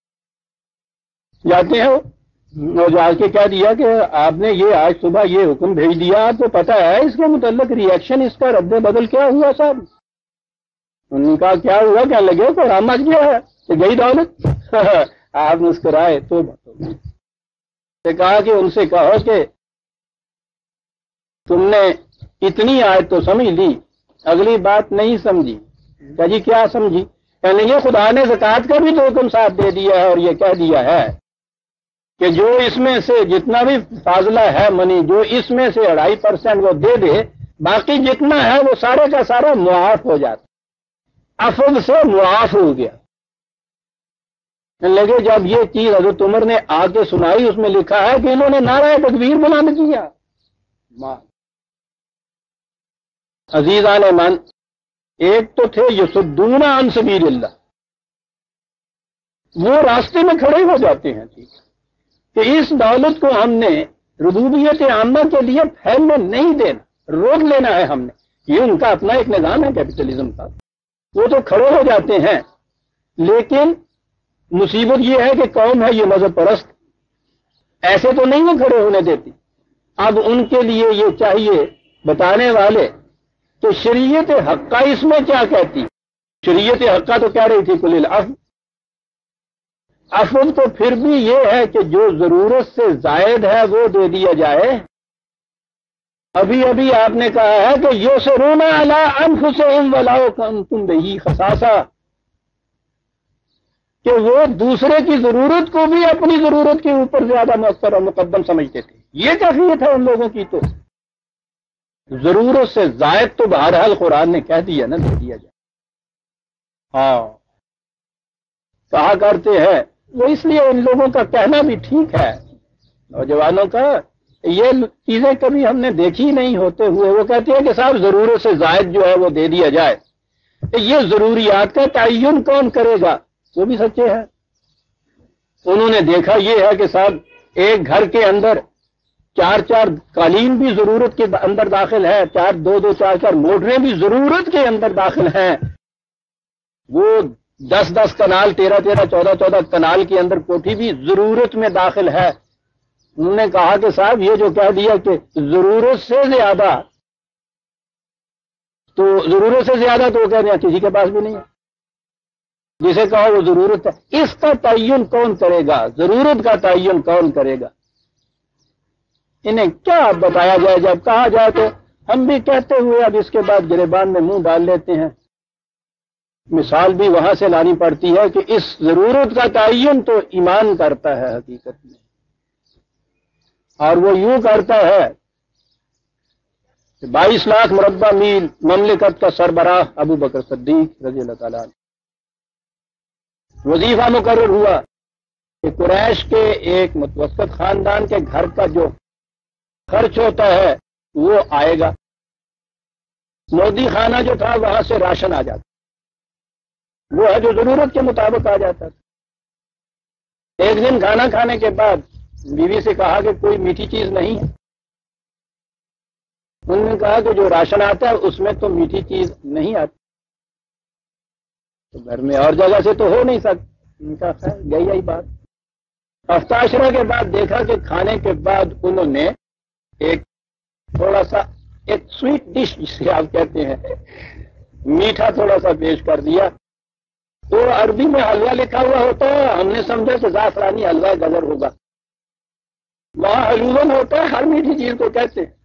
جاتے ہیں اور جا کے کہہ دیا کہ آپ نے یہ آج صبح یہ حکم بھیج دیا, آپ کو پتا ہے اس کے متعلق ریئیکشن اس کا رد بدل کیا ہوا صاحب. انہوں نے کہا کیا ہوا, کیا لگے کو رام مچ گیا ہے کہ گئی دولت. آپ مسکرائے تو بتو. کہا کہ ان سے کہو کہ تم نے اتنی آیت تو سمجھ لی, اگلی بات نہیں سمجھی. کہ جی کیا سمجھی؟ یعنی یہ خدا نے زکوٰۃ کا بھی تو حکم ساتھ دے دیا ہے اور یہ کہہ دیا ہے کہ جو اس میں سے جتنا بھی فاضلہ ہے منی, جو اس میں سے اڑائی پرسینٹ وہ دے دے, باقی جتنا ہے وہ سارے کا سارا معاف ہو جاتا. افض سے معاف ہو گیا. لگے جب یہ چیز حضرت عمر نے آ کے سنائی, اس میں لکھا ہے کہ انہوں نے نعرہ تکبیر بلند کیا. عزیزان من, ایک تو تھے یصدون عن سبیل اللہ, وہ راستے میں کھڑے ہو جاتے ہیں ٹھیک کہ اس دولت کو ہم نے ربوبیت عامہ کے لیے پھیلنے نہیں دینا, روک لینا ہے ہم نے. یہ ان کا اپنا ایک نظام ہے کیپٹلزم کا, وہ تو کھڑے ہو جاتے ہیں. لیکن مصیبت یہ ہے کہ قوم ہے یہ مذہب پرست, ایسے تو نہیں وہ کھڑے ہونے دیتی. اب ان کے لیے یہ چاہیے بتانے والے تو شریعت حقہ اس میں کیا کہتی؟ شریعت حقہ تو کہہ رہی تھی کل العفو، عفو تو پھر بھی یہ ہے کہ جو ضرورت سے زائد ہے وہ دے دیا جائے۔ ابھی ابھی آپ نے کہا ہے کہ یسرون علی انفسہم ولو کنتم بہ خصاصہ، کہ وہ دوسرے کی ضرورت کو بھی اپنی ضرورت کے اوپر زیادہ مؤثر اور مقدم سمجھتے تھے۔ یہ کیفیت ہے ان لوگوں کی۔ تو ضرورت سے زائد تو بہرحال قرآن نے کہہ دیا نا، دے دیا جائے۔ ہاں کہا کرتے ہیں وہ، اس لیے ان لوگوں کا کہنا بھی ٹھیک ہے، نوجوانوں کا، یہ چیزیں کبھی ہم نے دیکھی نہیں ہوتے ہوئے، وہ کہتے ہیں کہ صاحب ضرورت سے زائد جو ہے وہ دے دیا جائے۔ یہ ضروریات کا تعین کون کرے گا؟ وہ بھی سچے ہیں۔ انہوں نے دیکھا یہ ہے کہ صاحب ایک گھر کے اندر چار چار قالین بھی ضرورت کے اندر داخل ہے، چار دو دو چار چار موٹریں بھی ضرورت کے اندر داخل ہیں، وہ دس دس کنال، تیرہ تیرہ چودہ چودہ کنال کے اندر کوٹھی بھی ضرورت میں داخل ہے۔ انہوں نے کہا کہ صاحب یہ جو کہہ دیا کہ ضرورت سے زیادہ، تو ضرورت سے زیادہ تو وہ کہہ رہے ہیں کسی کے پاس بھی نہیں ہے، جسے کہو وہ ضرورت ہے۔ اس کا تعین کون کرے گا؟ ضرورت کا تعین کون کرے گا؟ انہیں کیا بتایا جائے؟ جب کہا جائے تو ہم بھی کہتے ہوئے اب اس کے بعد گریبان میں منہ ڈال لیتے ہیں۔ مثال بھی وہاں سے لانی پڑتی ہے کہ اس ضرورت کا تعین تو ایمان کرتا ہے حقیقت میں، اور وہ یوں کرتا ہے کہ بائیس لاکھ مربع میل مملکت کا سربراہ ابو بکر صدیق رضی اللہ تعالیٰ عنہ، وظیفہ مقرر ہوا کہ قریش کے ایک متوسط خاندان کے گھر کا جو خرچ ہوتا ہے وہ آئے گا۔ مودی خانہ جو تھا وہاں سے راشن آ جاتا، وہ ہے جو ضرورت کے مطابق آ جاتا تھا۔ ایک دن کھانا کھانے کے بعد بیوی سے کہا کہ کوئی میٹھی چیز نہیں ہے۔ انہوں نے کہا کہ جو راشن آتا ہے اس میں تو میٹھی چیز نہیں آتی، تو گھر میں اور جگہ سے تو ہو نہیں سکتی۔ ان کا خیر گئی آئی بات۔ ہفتہ عشرہ کے بعد دیکھا کہ کھانے کے بعد انہوں نے ایک تھوڑا سا ایک سویٹ ڈش جسے آپ کہتے ہیں، میٹھا تھوڑا سا پیش کر دیا۔ تو عربی میں حلوہ لکھا ہوا ہوتا ہے، ہم نے سمجھا کہ زعفرانی حلوہ گزر ہوگا، وہاں حلوون ہوتا ہے، ہر میٹھی چیز کو کہتے ہیں۔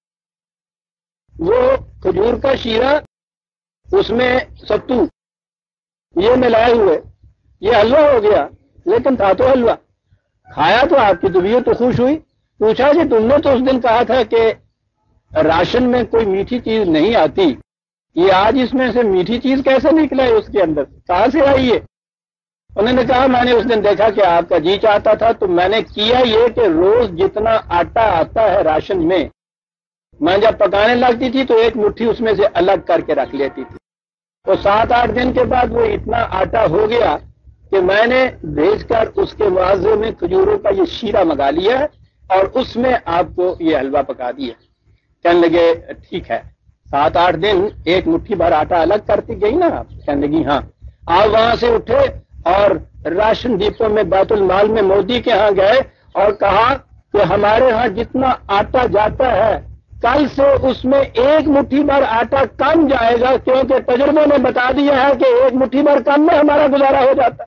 وہ کھجور کا شیرہ، اس میں ستو، یہ ملائے ہوئے، یہ حلوہ ہو گیا، لیکن تھا تو حلوہ۔ کھایا تو آپ کی طبیعت تو خوش ہوئی۔ پوچھا کہ تم نے تو اس دن کہا تھا کہ راشن میں کوئی میٹھی چیز نہیں آتی، یہ آج اس میں سے میٹھی چیز کیسے نکلا ہے؟ اس کے اندر کہاں سے آئی ہے؟ انہوں نے کہا میں نے اس دن دیکھا کہ آپ کا جی چاہتا تھا تو میں نے کیا یہ کہ روز جتنا آٹا آتا ہے راشن میں، میں جب پکانے لگتی تھی تو ایک مٹھی اس میں سے الگ کر کے رکھ لیتی تھی۔ تو سات آٹھ دن کے بعد وہ اتنا آٹا ہو گیا کہ میں نے بھیج کر اس کے معاوضے میں کھجوروں کا یہ شیرہ منگا لیا ہے اور اس میں آپ کو یہ حلوہ پکا دیا۔ کہنے لگے ٹھیک ہے، سات آٹھ دن ایک مٹھی بھر آٹا الگ کرتی گئی نا آپ؟ کہنے لگی ہاں۔ آپ وہاں سے اٹھے اور راشن ڈپو میں بیت المال میں مودی کے ہاں گئے اور کہا کہ ہمارے ہاں جتنا آٹا جاتا ہے کل سے اس میں ایک مٹھی بھر آٹا کم جائے گا، کیونکہ تجربے نے بتا دیا ہے کہ ایک مٹھی بھر کم میں ہمارا گزارا ہو جاتا ہے۔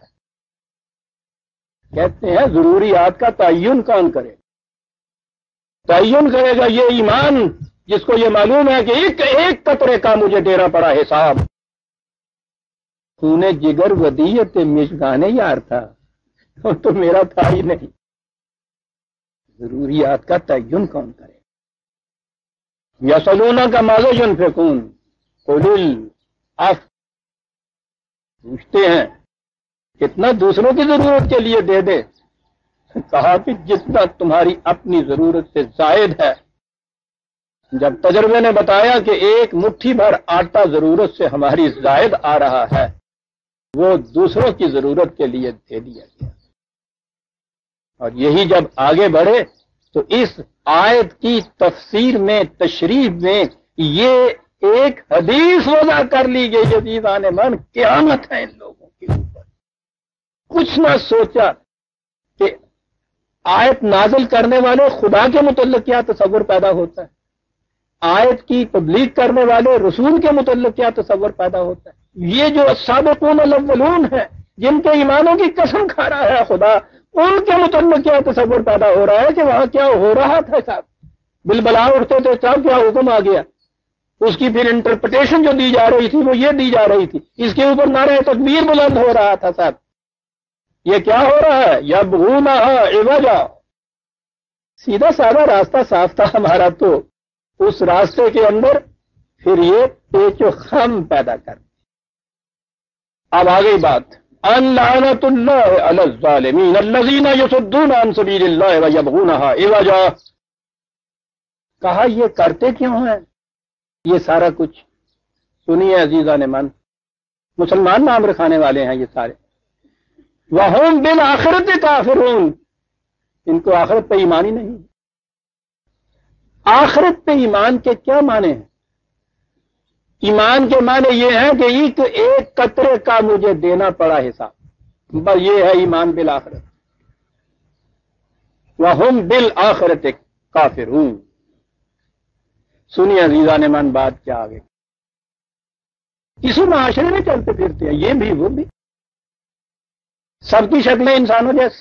کہتے ہیں ضروریات کا تعین کون کرے؟ تعین کرے گا یہ ایمان جس کو یہ معلوم ہے کہ ایک ایک قطرے کا مجھے دینا پڑا حساب۔ خون جگر ودیعت مشگان یار تھا، وہ تو میرا تھا ہی نہیں۔ ضروریات کا تعین کون کرے؟ یسلون کا ماذا ینفقون قل العفو، پوچھتے ہیں کتنا دوسروں کی ضرورت کے لیے دے دے؟ کہا کہ جتنا تمہاری اپنی ضرورت سے زائد ہے۔ جب تجربے نے بتایا کہ ایک مٹھی بھر آٹا ضرورت سے ہماری زائد آ رہا ہے، وہ دوسروں کی ضرورت کے لیے دے دیا گیا۔ اور یہی جب آگے بڑھے تو اس آیت کی تفسیر میں، تشریح میں یہ ایک حدیث وضع کر لی گئی عزیزان من، قیامت ہے ان لوگوں کے اوپر۔ کچھ نہ سوچا کہ آیت نازل کرنے والے خدا کے متعلق کیا تصور پیدا ہوتا ہے۔ آیت کی تبلیغ کرنے والے رسول کے متعلق کیا تصور پیدا ہوتا ہے؟ یہ جو السابقون الاولون ہیں جن کے ایمانوں کی قسم کھا رہا ہے خدا، ان کے متعلق کیا تصور پیدا ہو رہا ہے کہ وہاں کیا ہو رہا تھا صاحب؟ بلبلا اٹھتے تھے صاحب، کیا حکم آ گیا؟ اس کی پھر انٹرپریٹیشن جو دی جا رہی تھی وہ یہ دی جا رہی تھی، اس کے اوپر نعرہ تکبیر بلند ہو رہا تھا صاحب۔ یہ کیا ہو رہا ہے؟ یبغونہا عوجا، سیدھا سادہ راستہ صاف تھا ہمارا، تو اس راستے کے اندر پھر یہ پیچ و خم پیدا کر۔ اب آگئی بات، ان لعنت اللہ علی الظالمین الذین یصدون عن سبیل اللہ ویبغونہا عوجا۔ کہا یہ کرتے کیوں ہیں یہ سارا کچھ؟ سنیے عزیزان من، مسلمان نام رکھانے والے ہیں یہ سارے، وَهُمْ بِالْآخِرَةِ کافرون، ان کو آخرت پہ ایمان ہی نہیں۔ آخرت پہ ایمان کے کیا معنی ہیں؟ ایمان کے معنی یہ ہے کہ ایک ایک قطرے کا مجھے دینا پڑا حساب، بس یہ ہے ایمان بالآخرت۔ وَهُمْ بِالْآخِرَةِ کافرون۔ سنیے عزیزان من بات کیا آگے، کسی معاشرے میں چلتے پھرتے ہیں یہ بھی وہ بھی، سب کی شکلیں انسانوں جیسی۔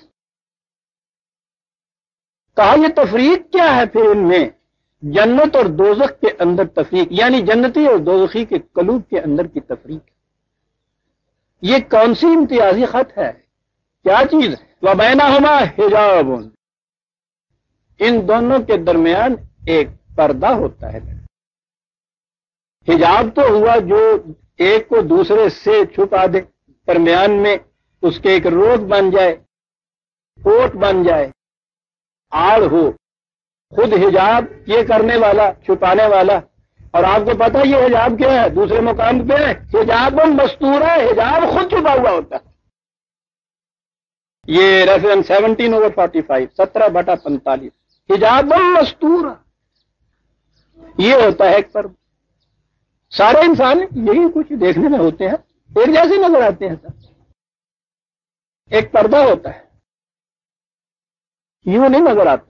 کہا یہ تفریق کیا ہے پھر ان میں؟ جنت اور دوزخ کے اندر تفریق، یعنی جنتی اور دوزخی کے قلوب کے اندر کی تفریق۔ یہ کون سی امتیازی خط ہے؟ کیا چیز؟ وَبَيْنَهُمَا حِجَابٌ، ان دونوں کے درمیان ایک پردہ ہوتا ہے۔ حجاب تو ہوا جو ایک کو دوسرے سے چھپا دے، درمیان میں اس کے ایک روک بن جائے، کوٹ بن جائے، آڑ ہو، خود حجاب یہ کرنے والا، چھپانے والا۔ اور آپ کو پتہ یہ حجاب کیا ہے؟ دوسرے مقام پہ حجاب مستور ہے، حجاب خود چھپا ہوا ہوتا ہے۔ یہ reference seventeen over forty five, سترہ بٹا پینتالیس، حجاب مستور یہ ہوتا ہے ایک پردہ۔ سارے انسان یہی کچھ دیکھنے میں ہوتے ہیں، ایک جیسے نظر آتے ہیں سب، ایک پردہ ہوتا ہے، یوں نہیں نظر آتا۔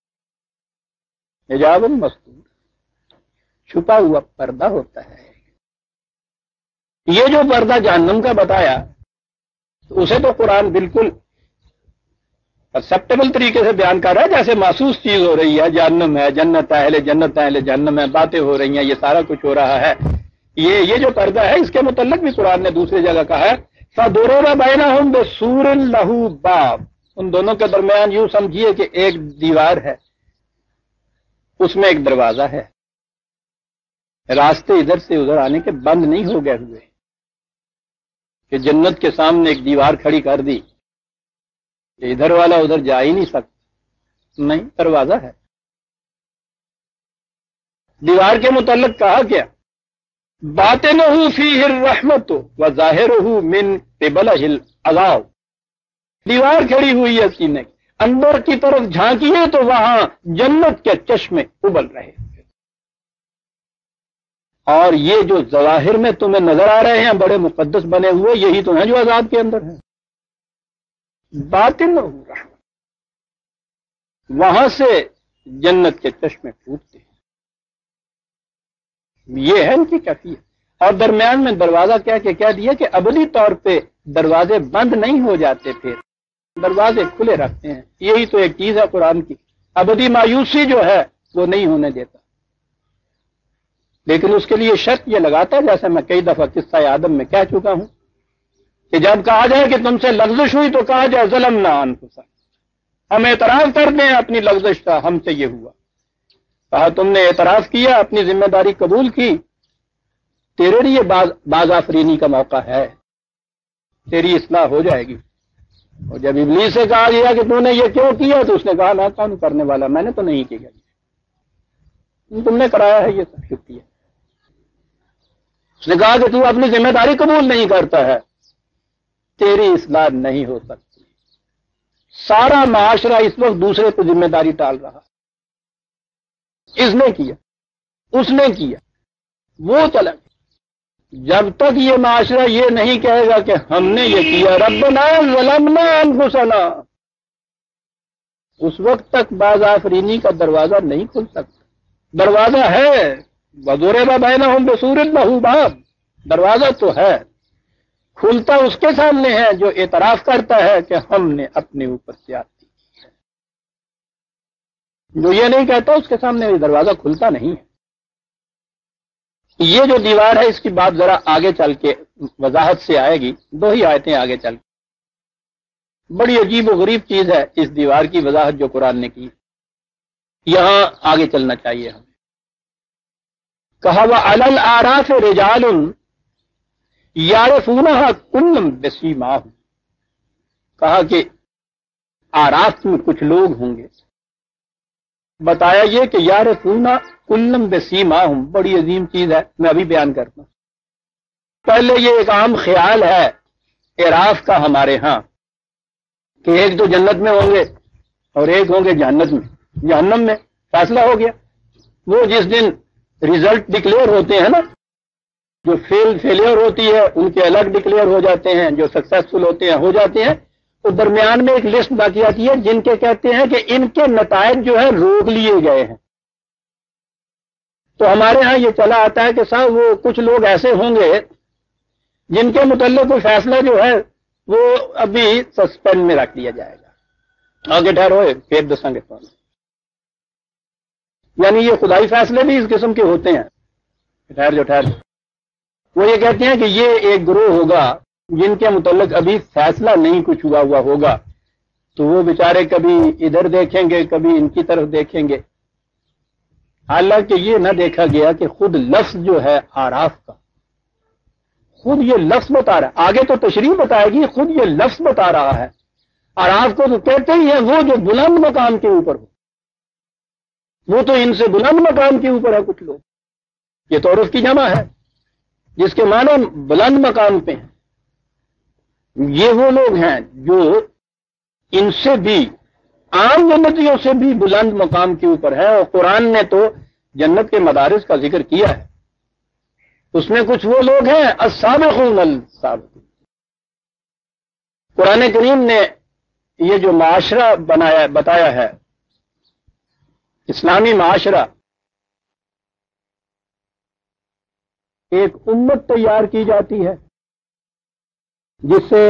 حجاب مستور، چھپا ہوا پردہ ہوتا ہے۔ یہ جو پردہ جہنم کا بتایا تو اسے تو قرآن بالکل ایکسیپٹیبل طریقے سے بیان کر رہا ہے، جیسے محسوس چیز ہو رہی ہے، جہنم ہے، جنت ہے، اہل جنت ہے، اہل جہنم ہے، باتیں ہو رہی ہیں، یہ سارا کچھ ہو رہا ہے۔ یہ یہ جو پردہ ہے اس کے متعلق بھی قرآن نے دوسری جگہ کہا ہے، فَضُرِبَ بَيْنَهُمْ بِسُورٍ لَهُ بَابٌ، ان دونوں کے درمیان یوں سمجھیے کہ ایک دیوار ہے، اس میں ایک دروازہ ہے، راستے ادھر سے ادھر آنے کے بند نہیں ہو گئے ہوئے کہ جنت کے سامنے ایک دیوار کھڑی کر دی، ادھر والا ادھر جا ہی نہیں سکتا، نہیں، دروازہ ہے۔ دیوار کے متعلق کہا کیا؟ باطنہ فیہ الرحمۃ وظاہرہ من قبلہ العذاب، دیوار کھڑی ہوئی ہے سینے کی، اندر کی طرف جھانکیے تو وہاں جنت کے چشمے ابل رہے، اور یہ جو ظواہر میں تمہیں نظر آ رہے ہیں بڑے مقدس بنے ہوئے، یہی تو ہیں جو عذاب کے اندر ہیں۔ باطن رحمت، وہاں سے جنت کے چشمے ٹوٹتے ہیں، یہ ہے ان کی کیفیت۔ اور درمیان میں دروازہ کیا کہ کیا دیا کہ ابدی طور پہ دروازے بند نہیں ہو جاتے، پھر دروازے کھلے رکھتے ہیں۔ یہی تو ایک چیز ہے قرآن کی، ابدی مایوسی جو ہے وہ نہیں ہونے دیتا، لیکن اس کے لیے شرط یہ لگاتا ہے، جیسے میں کئی دفعہ قصہ آدم میں کہہ چکا ہوں کہ جب کہا جائے کہ تم سے لغزش ہوئی تو کہا جائے ظلمنا انفسنا، ہم اعتراف کرتے ہیں اپنی لغزش کا، ہم سے یہ ہوا۔ کہا تم نے اعتراف کیا، اپنی ذمہ داری قبول کی، تیرے لیے باز باز آفرینی کا موقع ہے، تیری اصلاح ہو جائے گی۔ اور جب ابلیس سے کہا گیا کہ تم نے یہ کیوں کیا تو اس نے کہا میں کون کرنے والا، میں نے تو نہیں کیا، تم نے کرایا ہے یہ سب، شکریہ۔ اس نے کہا کہ تو اپنی ذمہ داری قبول نہیں کرتا ہے، تیری اصلاح نہیں ہو سکتی۔ سارا معاشرہ اس وقت دوسرے کو ذمہ داری ڈال رہا، اس نے کیا، اس نے کیا، وہ چلا۔ جب تک یہ معاشرہ یہ نہیں کہے گا کہ ہم نے یہ کیا، ربنا ظلمنا انفسنا، اس وقت تک باز آفرینی کا دروازہ نہیں کھل سکتا۔ دروازہ ہے، وَضُرِبَ بَيْنَهُمْ بِسُورٍ لَهُ بَابٌ، دروازہ تو ہے، کھلتا اس کے سامنے ہے جو اعتراف کرتا ہے کہ ہم نے اپنے اوپر زیادتی کی ہے۔ جو یہ نہیں کہتا اس کے سامنے یہ دروازہ کھلتا نہیں ہے۔ یہ جو دیوار ہے اس کی بات ذرا آگے چل کے وضاحت سے آئے گی، دو ہی آیتیں آگے چل کے۔ بڑی عجیب و غریب چیز ہے اس دیوار کی وضاحت جو قرآن نے کی، یہاں آگے چلنا چاہیے ہمیں۔ کہا وَعَلَى الْأَعْرَافِ رِجَالٌ يَعْرِفُونَهَا كُلٌّ بِسِيمَاهُمْ، کہا کہ آراف میں کچھ لوگ ہوں گے، بتایا یہ کہ یعرفون کلم بسیماہم، بڑی عظیم چیز ہے، میں ابھی بیان کرتا ہوں۔ پہلے یہ ایک عام خیال ہے اعراف کا ہمارے ہاں کہ ایک تو جنت میں ہوں گے اور ایک ہوں گے جہنم میں، جہنم میں فیصلہ ہو گیا۔ وہ جس دن ریزلٹ ڈکلیئر ہوتے ہیں نا، جو فیل فیلئر ہوتی ہے ان کے الگ ڈکلیئر ہو جاتے ہیں، جو سکسیسفل ہوتے ہیں ہو جاتے ہیں، تو درمیان میں ایک لسٹ باقی آتی ہے جن کے کہتے ہیں کہ ان کے نتائج جو ہے روک لیے گئے ہیں۔ تو ہمارے ہاں یہ چلا آتا ہے کہ صاحب وہ کچھ لوگ ایسے ہوں گے جن کے متعلق کوئی فیصلہ جو ہے وہ ابھی سسپینڈ میں رکھ دیا جائے گا، آگے ٹھہرو پھر دسیں گے۔ یعنی یہ خدائی فیصلے بھی اس قسم کے ہوتے ہیں، ٹھہر جو ٹھہر وہ یہ کہتے ہیں کہ یہ ایک گروہ ہوگا جن کے متعلق ابھی فیصلہ نہیں کچھ ہوا ہوا ہوگا، تو وہ بیچارے کبھی ادھر دیکھیں گے کبھی ان کی طرف دیکھیں گے۔ حالانکہ یہ نہ دیکھا گیا کہ خود لفظ جو ہے آراف کا، خود یہ لفظ بتا رہا ہے، آگے تو تشریح بتائے گی، خود یہ لفظ بتا رہا ہے۔ آراف کو تو کہتے ہی ہیں وہ جو بلند مقام کے اوپر ہو، وہ تو ان سے بلند مقام کے اوپر ہے کچھ لوگ، یہ تو عرف کی جمع ہے جس کے معنی بلند مقام پہ ہیں۔ یہ وہ لوگ ہیں جو ان سے بھی عام جنتیوں سے بھی بلند مقام کے اوپر ہے، اور قرآن نے تو جنت کے مدارس کا ذکر کیا ہے، اس میں کچھ وہ لوگ ہیں السابقون السابقون۔ قرآن کریم نے یہ جو معاشرہ بنایا بتایا ہے، اسلامی معاشرہ، ایک امت تیار کی جاتی ہے جس سے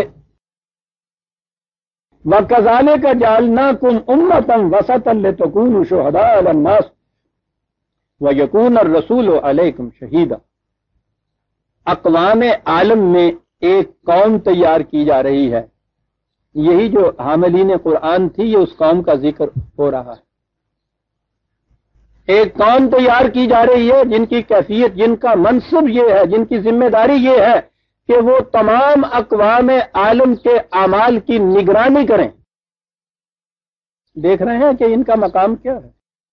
وَكَذَلِكَ جَعَلْنَاكُمْ أُمَّةً وَسَطًا لِتَكُونُوا شُهَدَاءَ عَلَى النَّاسِ وَيَكُونَ الرَّسُولُ عَلَيْكُمْ شَهِيدًا۔ اقوام عالم میں ایک قوم تیار کی جا رہی ہے، یہی جو حاملین قرآن تھی یہ اس قوم کا ذکر ہو رہا ہے۔ ایک قوم تیار کی جا رہی ہے جن کی کیفیت، جن کا منصب یہ ہے، جن کی ذمہ داری یہ ہے کہ وہ تمام اقوام عالم کے اعمال کی نگرانی کریں۔ دیکھ رہے ہیں کہ ان کا مقام کیا ہے؟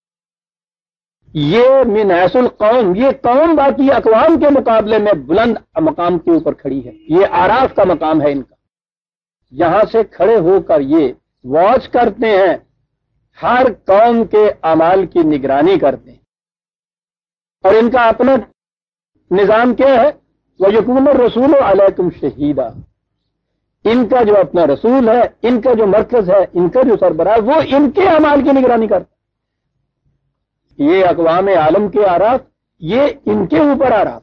یہ من حیث القوم، یہ قوم باقی اقوام کے مقابلے میں بلند مقام کے اوپر کھڑی ہے، یہ آراف کا مقام ہے ان کا۔ یہاں سے کھڑے ہو کر یہ واچ کرتے ہیں، ہر قوم کے اعمال کی نگرانی کرتے ہیں، اور ان کا اپنا نظام کیا ہے؟ وَيَكُونَ الرَّسُولُ عَلَيْكُمْ شَهِيدًا۔ ان کا جو اپنا رسول ہے، ان کا جو مرکز ہے، ان کا جو سربراہ، وہ ان کے اعمال کی نگرانی کرتا ہے۔ یہ اقوام عالم کے آراف، یہ ان کے اوپر آراف۔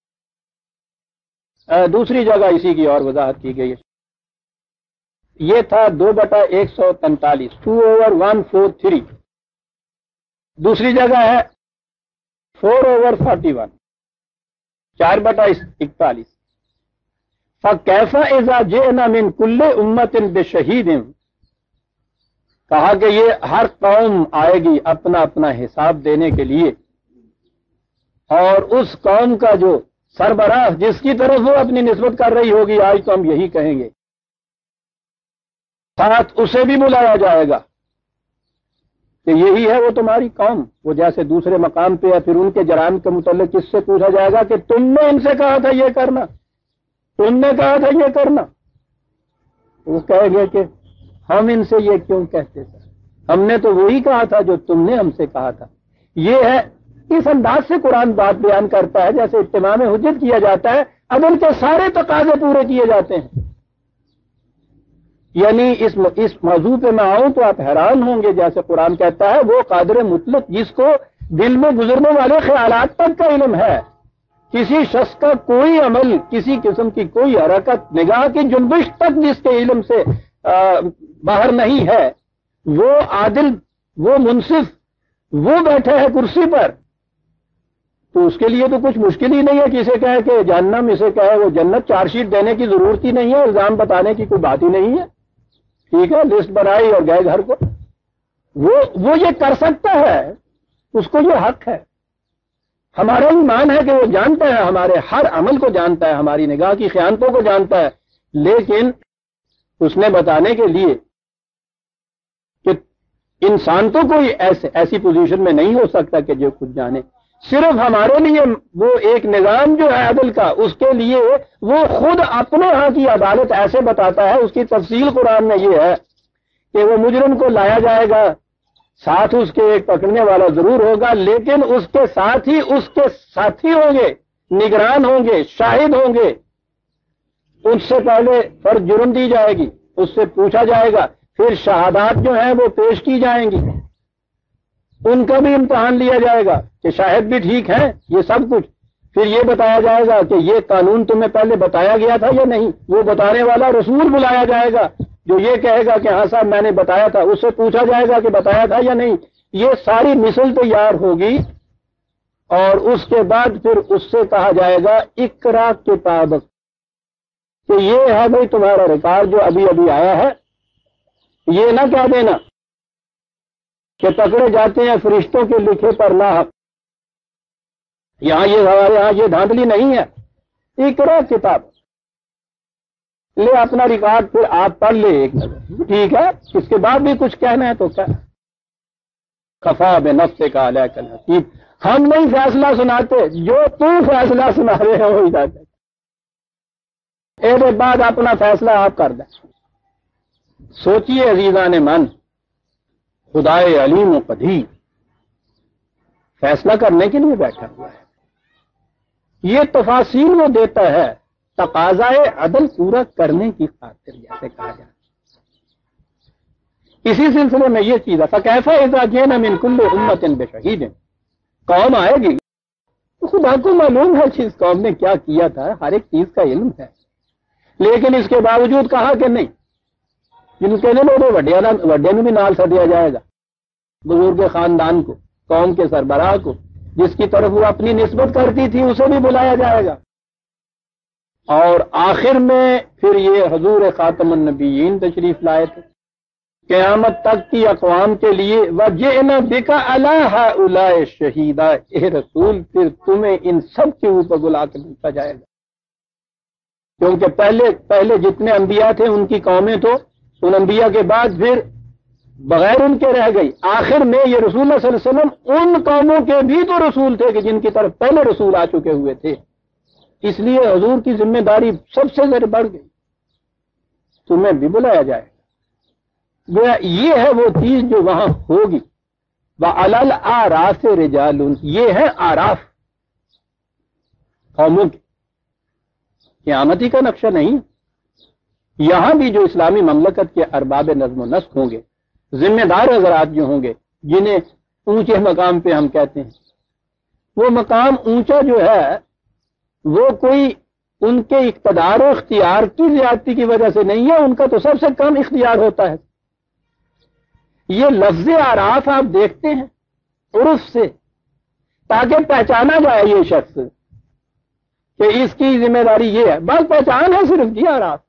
دوسری جگہ اسی کی اور وضاحت کی گئی ہے، یہ تھا دو بٹا ایک سو تینتالیس، two over one four three. دوسری جگہ ہے فور اوور فورٹی ون، چار بٹا اکتالیس۔ فَكَيْفَ إِذَا جِئْنَا مِنْ كُلِّ أُمَّةٍ بِشَهِيدٍ، کہا کہ یہ ہر قوم آئے گی اپنا اپنا حساب دینے کے لیے، اور اس قوم کا جو سربراہ جس کی طرف وہ اپنی نسبت کر رہی ہوگی، آج تو ہم یہی کہیں گے، ساتھ اسے بھی بلایا جائے گا کہ یہی ہے وہ تمہاری قوم، وہ جیسے دوسرے مقام پہ ہے، پھر ان کے جرائم کے متعلق اس سے پوچھا جائے گا کہ تم نے ان سے کہا تھا یہ کرنا، تم نے کہا تھا یہ کرنا۔ وہ کہے گے کہ ہم ان سے یہ کیوں کہتے تھے، ہم نے تو وہی کہا تھا جو تم نے ہم سے کہا تھا۔ یہ ہے، اس انداز سے قرآن بات بیان کرتا ہے جیسے اتمام حجت کیا جاتا ہے، اب ان کے سارے تقاضے پورے کیے جاتے ہیں۔ یعنی اس اس موضوع پہ میں آؤں تو آپ حیران ہوں گے، جیسے قرآن کہتا ہے وہ قادر مطلق جس کو دل میں گزرنے والے خیالات تک کا علم ہے. کسی شخص کا کوئی عمل، کسی قسم کی کوئی حرکت، نگاہ کی جنبش تک جس کے علم سے باہر نہیں ہے، وہ عادل، وہ منصف، وہ بیٹھے ہے کرسی پر، تو اس کے لیے تو کچھ مشکل ہی نہیں ہے کہ اسے کہے کہ جہنم، اسے کہے وہ جنت. چارج شیٹ دینے کی ضرورت ہی نہیں ہے، الزام بتانے کی کوئی بات ہی نہیں ہے. ٹھیک ہے، لسٹ بنائی اور گئے گھر کو. وہ وہ یہ کر سکتا ہے، اس کو یہ حق ہے. ہمارا ایمان ہے کہ وہ جانتا ہے، ہمارے ہر عمل کو جانتا ہے، ہماری نگاہ کی خیانتوں کو جانتا ہے، لیکن اس نے بتانے کے لیے کہ انسان تو کوئی ایسے ایسی پوزیشن میں نہیں ہو سکتا کہ جو خود جانے. صرف ہمارے لیے وہ ایک نظام جو ہے عدل کا، اس کے لیے وہ خود اپنے ہاں کی عدالت ایسے بتاتا ہے. اس کی تفصیل قرآن میں یہ ہے کہ وہ مجرم کو لایا جائے گا، ساتھ اس کے ایک پکڑنے والا ضرور ہوگا، لیکن اس کے ساتھ ہی اس کے ساتھی ہوں گے، نگران ہوں گے، شاہد ہوں گے. اس سے پہلے فرض جرم دی جائے گی، اس سے پوچھا جائے گا، پھر شہادات جو ہیں وہ پیش کی جائیں گی، ان کا بھی امتحان لیا جائے گا کہ شاہد بھی ٹھیک ہیں، یہ سب کچھ. پھر یہ بتایا جائے گا کہ یہ قانون تمہیں پہلے بتایا گیا تھا یا نہیں. وہ بتانے والا رسول بلایا جائے گا جو یہ کہے گا کہ ہاں صاحب میں نے بتایا تھا. اس سے پوچھا جائے گا کہ بتایا تھا یا نہیں. یہ ساری مثل تیار ہوگی اور اس کے بعد پھر اس سے کہا جائے گا اقرا کتابک، کہ یہ ہے بھائی تمہارا ریکارڈ جو ابھی ابھی آیا ہے. یہ نہ کہہ دینا کہ پکڑے جاتے ہیں فرشتوں کے لکھے پر ناحق. یہاں یہ ہمارے یہاں یہ دھاندلی نہیں ہے. اقرا کتاب، لے اپنا ریکارڈ، پھر آپ پڑھ لے ایک نظر. ٹھیک ہے، اس کے بعد بھی کچھ کہنا ہے تو کیا. کفا بنفسک علیک الحسیب. ہم نہیں فیصلہ سناتے، جو تم فیصلہ سنا رہے ہیں وہی جاتے. ایک بعد اپنا فیصلہ آپ کر دیں. سوچئے عزیزان من، خدائے علیم و قدیر فیصلہ کرنے کے لیے بیٹھا ہوا ہے. یہ تفاصیل وہ دیتا ہے تقاضائے عدل پورا کرنے کی خاطر، جیسے کہا جائے. اسی سلسلے میں یہ چیز ہے فَكَيْفَ إِذَا جِئْنَا مِنْ كُلِّ أُمَّةٍ بِشَهِيدٍ. قوم آئے گی، خدا کو معلوم ہے کہ اس قوم نے کیا کیا تھا، ہر ایک چیز کا علم ہے، لیکن اس کے باوجود کہا کہ نہیں، جن کے لیے وڈے میں بھی نال سدیا جائے گا، بزرگ خاندان کو، قوم کے سربراہ کو، جس کی طرف وہ اپنی نسبت کرتی تھی اسے بھی بلایا جائے گا. اور آخر میں پھر یہ حضور خاتم النبیین تشریف لائے تھے قیامت تک کی اقوام کے لیے. وَجِئْنَا بِكَ عَلَىٰ هَٰؤُلَاءِ شَهِيدًا. اے رسول پھر تمہیں ان سب کے اوپر بلا کے پوچھا جائے گا، کیونکہ پہلے پہلے جتنے انبیاء تھے ان کی قومیں تو ان انبیاء کے بعد پھر بغیر ان کے رہ گئی. آخر میں یہ رسول اللہ صلی اللہ علیہ وسلم ان قوموں کے بھی تو رسول تھے کہ جن کی طرف پہلے رسول آ چکے ہوئے تھے. اس لیے حضور کی ذمہ داری سب سے زیادہ بڑھ گئی، تمہیں بھی بلایا جائے گا. یہ ہے وہ چیز جو وہاں ہوگی. وَعَلَى الْأَعْرَافِ رِجَالٌ. یہ ہے آراف قوموں کی. قیامتی کا نقشہ نہیں. یہاں بھی جو اسلامی مملکت کے ارباب نظم و نسق ہوں گے، ذمہ دار حضرات جو ہوں گے، جنہیں اونچے مقام پہ ہم کہتے ہیں، وہ مقام اونچا جو ہے وہ کوئی ان کے اقتدار و اختیار کی زیادتی کی وجہ سے نہیں ہے، ان کا تو سب سے کم اختیار ہوتا ہے. یہ لفظ آراف آپ دیکھتے ہیں عرف سے، تاکہ پہچانا جائے یہ شخص کہ اس کی ذمہ داری یہ ہے. بس پہچان ہے صرف جی آراف.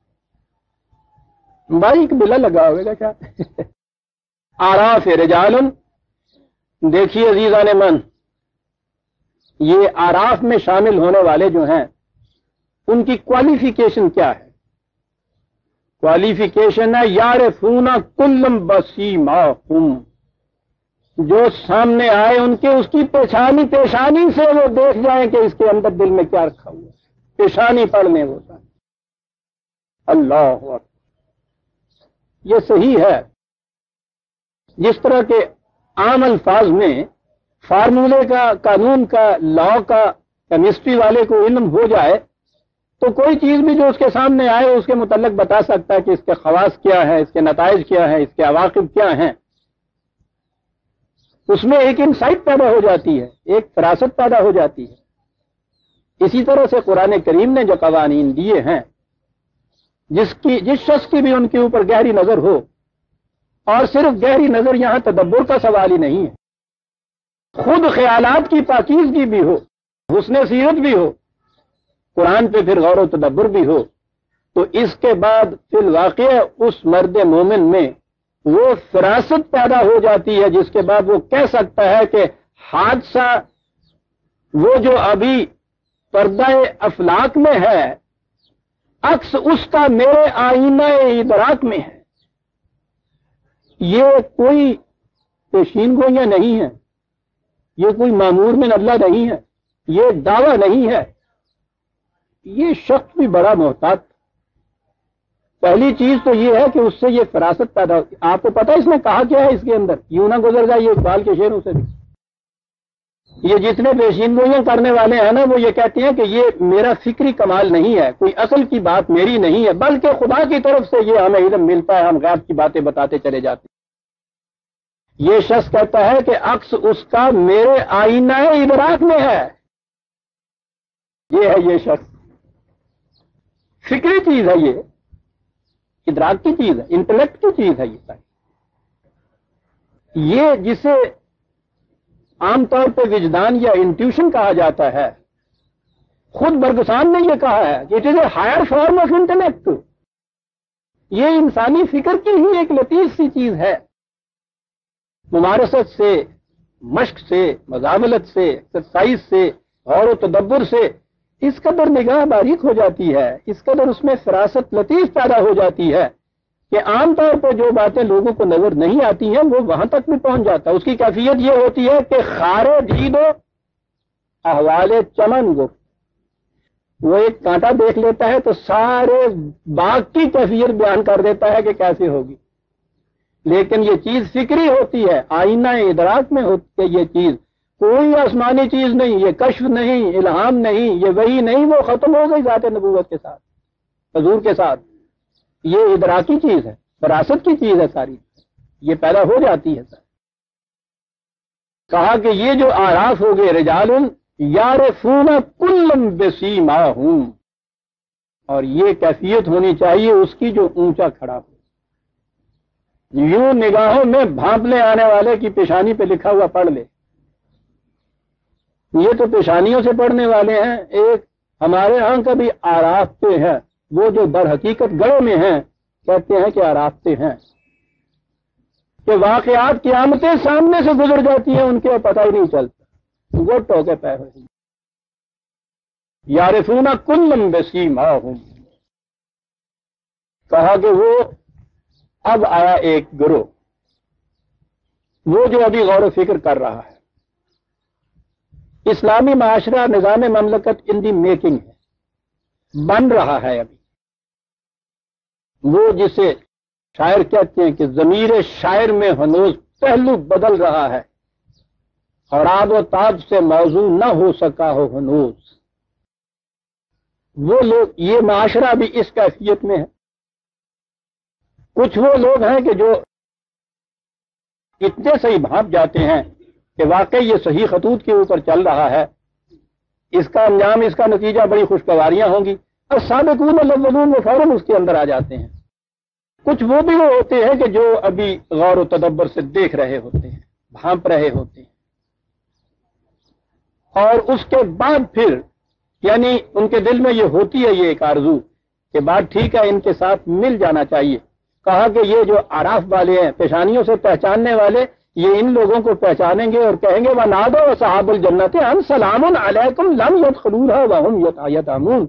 بھائی ایک بلا لگا ہوئے گا کیا. آراف رجال. دیکھیے عزیزان من، یہ آراف میں شامل ہونے والے جو ہیں ان کی کوالیفیکیشن کیا ہے؟ کوالیفیکیشن ہے یعرفون کلم بسیماہم. جو سامنے آئے ان کے اس کی پیشانی پیشانی سے وہ دیکھ جائیں کہ اس کے اندر دل میں کیا رکھا ہوا ہے. پیشانی پڑھنے ہوتا ہے. اللہ اکبر. یہ صحیح ہے. جس طرح کے عام الفاظ میں فارمولے کا، قانون کا، لا کا، کیمسٹری والے کو علم ہو جائے تو کوئی چیز بھی جو اس کے سامنے آئے اس کے متعلق بتا سکتا ہے کہ اس کے خواص کیا ہے، اس کے نتائج کیا ہیں، اس کے عواقب کیا ہیں. اس میں ایک انسائٹ پیدا ہو جاتی ہے، ایک فراست پیدا ہو جاتی ہے۔ اسی طرح سے قرآن کریم نے جو قوانین دیے ہیں، جس کی جس شخص کی بھی ان کے اوپر گہری نظر ہو، اور صرف گہری نظر یہاں تدبر کا سوال ہی نہیں ہے، خود خیالات کی پاکیزگی بھی ہو، حسن سیرت بھی ہو، قرآن پہ پھر غور و تدبر بھی ہو، تو اس کے بعد فی الواقع اس مرد مومن میں وہ فراست پیدا ہو جاتی ہے، جس کے بعد وہ کہہ سکتا ہے کہ حادثہ وہ جو ابھی پردہ افلاک میں ہے، عکس اس کا میرے آئینہ ادراک میں ہے۔ یہ کوئی پیشین گوئیاں نہیں ہے، یہ کوئی معمور من اللہ نہیں ہے، یہ دعویٰ نہیں ہے۔ یہ شخص بھی بڑا محتاط۔ پہلی چیز تو یہ ہے کہ اس سے یہ فراست پیدا ہوتی۔ آپ کو پتہ اس میں کہا کیا ہے اس کے اندر؟ یوں نہ گزر جائے یہ اقبال کے شعروں سے بھی۔ یہ جتنے پیشین گوئیاں کرنے والے ہیں نا، وہ یہ کہتے ہیں کہ یہ میرا فکری کمال نہیں ہے، کوئی عقل کی بات میری نہیں ہے، بلکہ خدا کی طرف سے یہ ہمیں علم ملتا ہے، ہم غیب کی باتیں بتاتے چلے جاتے ہیں۔ یہ شخص کہتا ہے کہ عکس اس کا میرے آئینہ ادراک میں ہے۔ یہ ہے یہ شخص، فکری چیز ہے، یہ ادراک کی چیز ہے، انٹلیکٹ کی چیز ہے۔ یہ یہ جسے عام طور پہ وجدان یا انٹیوشن کہا جاتا ہے، خود برگسان نے یہ کہا ہے کہ it is a higher form of intellect. یہ انسانی فکر کی ہی ایک لطیف سی چیز ہے۔ ممارست سے، مشق سے، مزاولت سے، ایکسرسائز سے، غور و تدبر سے اس قدر نگاہ باریک ہو جاتی ہے، اس قدر اس میں فراست لطیف پیدا ہو جاتی ہے کہ عام طور پر جو باتیں لوگوں کو نظر نہیں آتی ہیں وہ وہاں تک بھی پہنچ جاتا ہے۔ اس کی کیفیت یہ ہوتی ہے کہ خارے دید و احوال چمن گفت، وہ ایک کانٹا دیکھ لیتا ہے تو سارے باغ کی کیفیت بیان کر دیتا ہے کہ کیسے ہوگی، لیکن یہ چیز فکری ہوتی ہے، آئینہ ادراک میں ہوتی ہے یہ چیز، کوئی آسمانی چیز نہیں، یہ کشف نہیں، الہام نہیں، یہ وحی نہیں، وہ ختم ہو گئی ذات نبوت کے ساتھ، حضور کے ساتھ۔ یہ ادراکی چیز ہے، وراثت کی چیز ہے ساری، یہ پیدا ہو جاتی ہے سر۔ کہا کہ یہ جو آراف ہو گئے رجال یعرفون کلا بسیماہم، اور یہ کیفیت ہونی چاہیے اس کی جو اونچا کھڑا ہو، یوں نگاہوں میں بھانپنے آنے والے کی پیشانی پہ لکھا ہوا پڑھ لے۔ یہ تو پیشانیوں سے پڑھنے والے ہیں، ایک ہمارے ہاں کا بھی آرافتے ہیں، وہ جو در حقیقت گڑھوں میں ہیں کہتے ہیں کہ آرافتے ہیں، کہ واقعات قیامتیں سامنے سے گزر جاتی ہیں ان کے پتہ ہی نہیں چلتا، وہ ٹوکے پہ ہوئی۔ یعرفون کلا بسیماہم، کہا کہ وہ اب آیا ایک گروہ، وہ جو ابھی غور و فکر کر رہا ہے۔ اسلامی معاشرہ نظام مملکت ان دی میکنگ ہے، بن رہا ہے ابھی۔ وہ جسے شاعر کہتے ہیں کہ ضمیر شاعر میں ہنوز پہلو بدل رہا ہے، اور آب و تاب سے موضوع نہ ہو سکا ہو ہنوز۔ وہ لوگ، یہ معاشرہ بھی اس کیفیت میں ہے۔ کچھ وہ لوگ ہیں کہ جو اتنے صحیح بھانپ جاتے ہیں کہ واقعی یہ صحیح خطوط کے اوپر چل رہا ہے، اس کا انجام، اس کا نتیجہ بڑی خوشگواریاں ہوں گی، اور سابقون الاولون وہ فوراً اس کے اندر آ جاتے ہیں۔ کچھ وہ بھی وہ ہوتے ہیں کہ جو ابھی غور و تدبر سے دیکھ رہے ہوتے ہیں، بھانپ رہے ہوتے ہیں، اور اس کے بعد پھر یعنی ان کے دل میں یہ ہوتی ہے یہ ایک آرزو کہ بات ٹھیک ہے، ان کے ساتھ مل جانا چاہیے۔ کہا کہ یہ جو آراف والے ہیں، پیشانیوں سے پہچاننے والے، یہ ان لوگوں کو پہچانیں گے اور کہیں گے وَنَادَوْا أَصْحَابُ الْجَنَّةِ أَنْ سَلَامٌ عَلَيْكُمْ لَمْ يَدْخُلُوهَا وَهُمْ يَطْمَعُونَ۔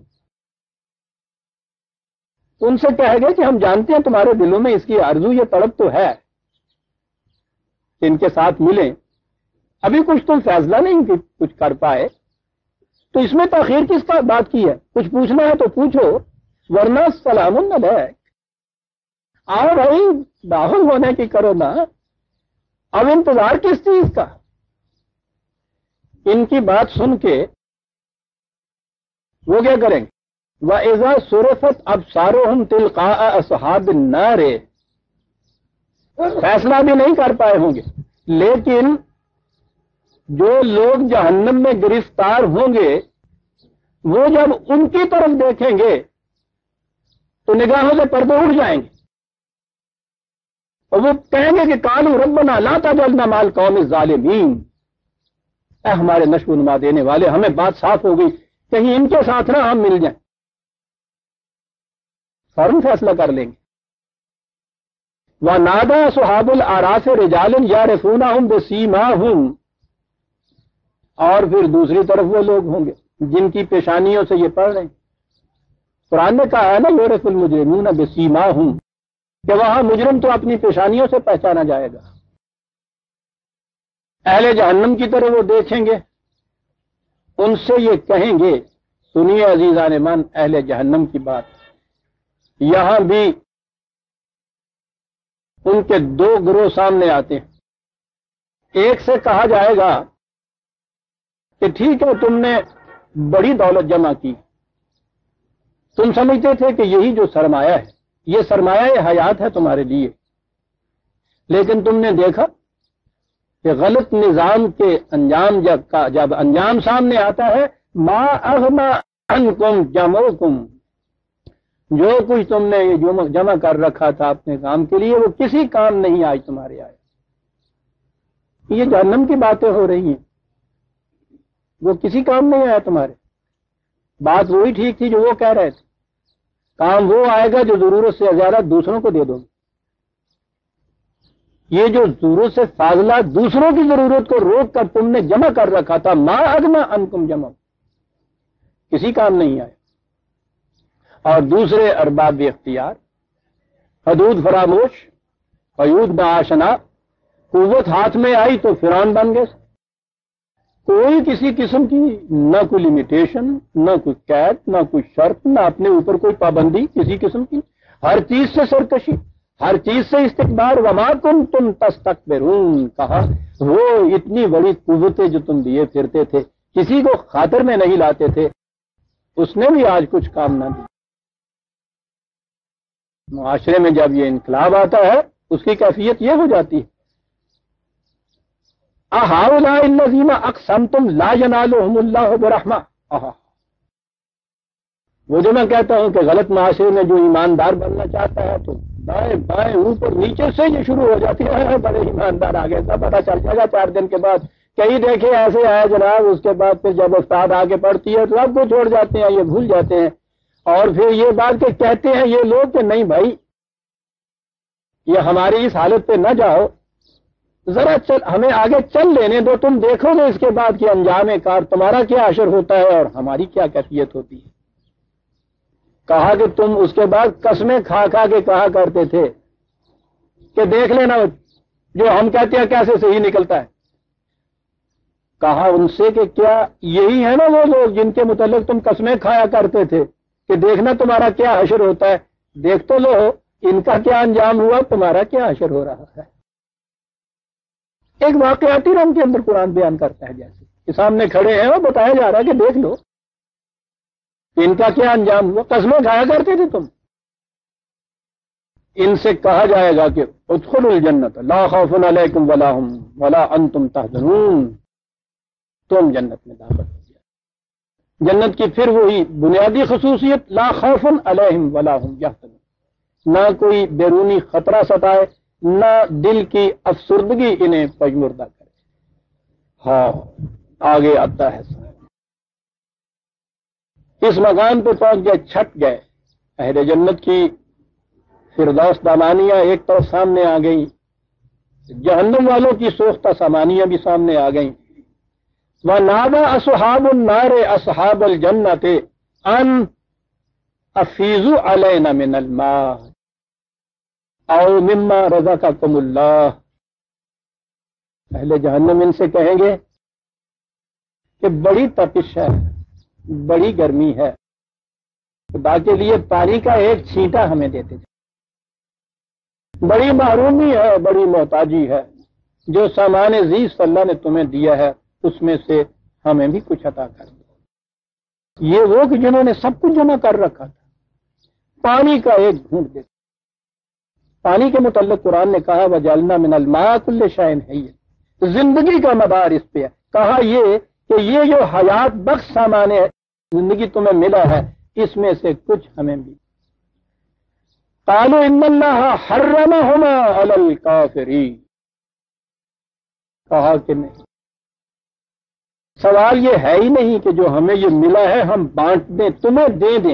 ان سے کہے گے کہ ہم جانتے ہیں تمہارے دلوں میں اس کی آرزو، یہ تڑپ تو ہے کہ ان کے ساتھ ملیں، ابھی کچھ تم فیصلہ نہیں کہ کچھ کر پائے، تو اس میں تاخیر کس کا بات کی ہے؟ کچھ پوچھنا ہے تو پوچھو، ورنہ سلام علیک، آؤ بھائی داخل ہونے کی کرو نا، اب انتظار کس چیز کا؟ ان کی بات سن کے وہ کیا کریں گے؟ وَإِذَا صُرِفَتْ أَبْصَارُهُمْ تِلْقَاءَ أَصْحَابِ النَّارِ، فیصلہ بھی نہیں کر پائے ہوں گے، لیکن جو لوگ جہنم میں گرفتار ہوں گے وہ جب ان کی طرف دیکھیں گے تو نگاہوں سے پردے اٹھ جائیں گے اور وہ کہیں گے کہ قالوا ربنا لا تجعلنا مع القوم الظالمین، اے ہمارے نشو و نما دینے والے، ہمیں بات صاف ہو گئی، کہیں ان کے ساتھ نہ ہم مل جائیں۔ فوراً فیصلہ کر لیں گے۔ وَنَادَى أَصْحَابُ الْأَعْرَافِ رِجَالًا يَعْرِفُونَهُمْ بِسِيمَاهُمْ، اور پھر دوسری طرف وہ لوگ ہوں گے جن کی پیشانیوں سے یہ پڑھ رہے ہیں۔ قرآن نے کہا ہے نا یعرف المجرمون بسیماہم، کہ وہاں مجرم تو اپنی پیشانیوں سے پہچانا جائے گا۔ اہل جہنم کی طرف وہ دیکھیں گے، ان سے یہ کہیں گے، سنیے عزیزان من اہل جہنم کی بات، یہاں بھی ان کے دو گروہ سامنے آتے ہیں۔ ایک سے کہا جائے گا کہ ٹھیک ہے تم نے بڑی دولت جمع کی، تم سمجھتے تھے کہ یہی جو سرمایہ ہے یہ سرمایہ حیات ہے تمہارے لیے، لیکن تم نے دیکھا کہ غلط نظام کے انجام جب کا جب انجام سامنے آتا ہے، ما اغنی عنکم جمعکم، جو کچھ تم نے یہ جمع کر رکھا تھا اپنے کام کے لیے وہ کسی کام نہیں آج تمہارے آئے۔ یہ جہنم کی باتیں ہو رہی ہیں، وہ کسی کام نہیں آیا تمہارے۔ بات وہی ٹھیک تھی جو وہ کہہ رہے تھے، کام وہ آئے گا جو ضرورت سے زیادہ دوسروں کو دے دو گے۔ یہ جو ضرورت سے فاضلہ دوسروں کی ضرورت کو روک کر تم نے جمع کر رکھا تھا، ما اغنی عنکم جمع، کسی کام نہیں آئے۔ اور دوسرے ارباب اختیار، حدود فراموش، قیود معاشنا، قوت ہاتھ میں آئی تو فرعون بن گئے، کوئی کسی قسم کی نہ کوئی لمیٹیشن، نہ کوئی قید، نہ کوئی شرط، نہ اپنے اوپر کوئی پابندی کسی قسم کی، ہر چیز سے سرکشی، ہر چیز سے استکبار۔ وما کنتم تستکبرون، کہا وہ اتنی بڑی قوتیں جو تم دیے پھرتے تھے کسی کو خاطر میں نہیں لاتے تھے، اس نے بھی آج کچھ کام نہ دی۔ معاشرے میں جب یہ انقلاب آتا ہے اس کی کیفیت یہ ہو جاتی ہے، اہؤلاء الذین اقسمتم لا ینالہم اللہ برحمہ۔ وہ جو میں کہتا ہوں کہ غلط معاشرے میں جو ایماندار بننا چاہتا ہے تو دائیں بائیں اوپر نیچے سے یہ شروع ہو جاتی ہے، بڑے ایماندار آ گئے، سب پتہ چل جائے گا چار دن کے بعد۔ کئی دیکھے ایسے آئے جناب، اس کے بعد پھر جب استاد آ کے پڑھتی ہے تو سب کو چھوڑ جاتے ہیں، یہ بھول جاتے ہیں، اور پھر یہ بات کہ کہتے ہیں یہ لوگ کہ نہیں بھائی یہ ہماری اس حالت پہ نہ جاؤ، ذرا چل ہمیں آگے چل لینے دو، تم دیکھو گے اس کے بعد کہ انجام کار تمہارا کیا اشر ہوتا ہے اور ہماری کیا کیفیت ہوتی ہے۔ کہا کہ تم اس کے بعد قسمیں کھا کھا کے کہا کرتے تھے کہ دیکھ لینا جو ہم کہتے ہیں کیسے صحیح نکلتا ہے۔ کہا ان سے کہ کیا یہی ہے نا وہ لوگ جن کے متعلق تم قسمیں کھایا کرتے تھے کہ دیکھنا تمہارا کیا اشر ہوتا ہے، دیکھ تو لو ان کا کیا انجام ہوا، تمہارا کیا اشر ہو رہا ہے۔ ایک واقعاتی رنگ کے اندر قرآن بیان کرتا ہے، جیسے کہ سامنے کھڑے ہیں اور بتایا جا رہا ہے کہ دیکھ لو ان کا کیا انجام ہوا، قسمیں کھایا کرتے تھے تم۔ ان سے کہا جائے گا کہ ادخلوا الجنت لا خوف علیکم ولا هم ولا انتم تحزنون، تم جنت میں داخل ہو گیا۔ جنت کی پھر وہی بنیادی خصوصیت لا خوف علیہم ولا هم یحزنون، نہ کوئی بیرونی خطرہ ستائے، نہ دل کی افسردگی انہیں پژمردہ کرے۔ ہاں آگے آتا ہے، اس مقام پہ پہنچ گئے، چھٹ گئے۔ اہل جنت کی فردوس دامانیاں ایک طرف سامنے آ گئیں، جہنم والوں کی سوختہ سامانیاں بھی سامنے آ گئیں۔ وَنَادَى أَصْحَابُ النَّارِ أَصْحَابَ الْجَنَّةِ أَنْ أَفِيضُوا عَلَيْنَا مِنَ الْمَاءِ أَوْ مِمَّا رَزَقَكُمُ اللَّهُ۔ اہل جہنم ان سے کہیں گے کہ بڑی تپش ہے، بڑی گرمی ہے، خدا کے لیے پانی کا ایک چھینٹا ہمیں دیتے تھے، بڑی محرومی ہے، بڑی محتاجی ہے، جو سامان زیست اللہ نے تمہیں دیا ہے اس میں سے ہمیں بھی کچھ عطا کر دو۔ یہ وہ کہ جنہوں نے سب کچھ جمع کر رکھا تھا، پانی کا ایک گھونٹ دیتے۔ پانی کے متعلق قرآن نے کہا وَجَعَلْنَا مِنَ الْمَاءِ كُلَّ شَيْءٍ حَيٍّ، زندگی کا مدار اس پہ ہے. کہا یہ کہ یہ جو حیات بخش سامان زندگی تمہیں ملا ہے اس میں سے کچھ ہمیں بھی. قالوا ان اللہ حرمہما علی الکافرین. کہا کہ نہیں، سوال یہ ہے ہی نہیں کہ جو ہمیں یہ ملا ہے ہم بانٹ دیں، تمہیں دے دیں.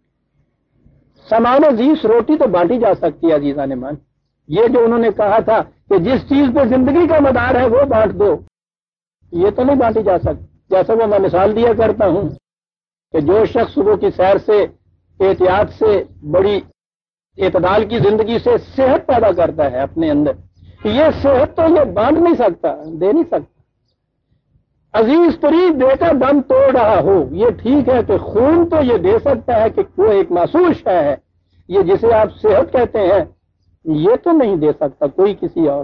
سامان عزیز روٹی تو بانٹی جا سکتی ہے عزیزان مان. یہ جو انہوں نے کہا تھا کہ جس چیز پہ زندگی کا مدار ہے وہ بانٹ دو، یہ تو نہیں بانٹی جا سکتی. جیسا وہ میں مثال دیا کرتا ہوں کہ جو شخص صبح کی سیر سے، احتیاط سے، بڑی اعتدال کی زندگی سے صحت پیدا کرتا ہے اپنے اندر، یہ صحت تو یہ بانٹ نہیں سکتا، دے نہیں سکتا. عزیز تری بیٹا دم توڑ رہا ہو، یہ ٹھیک ہے کہ خون تو یہ دے سکتا ہے کہ وہ ایک معصوص ہے، یہ جسے آپ صحت کہتے ہیں یہ تو نہیں دے سکتا کوئی کسی اور.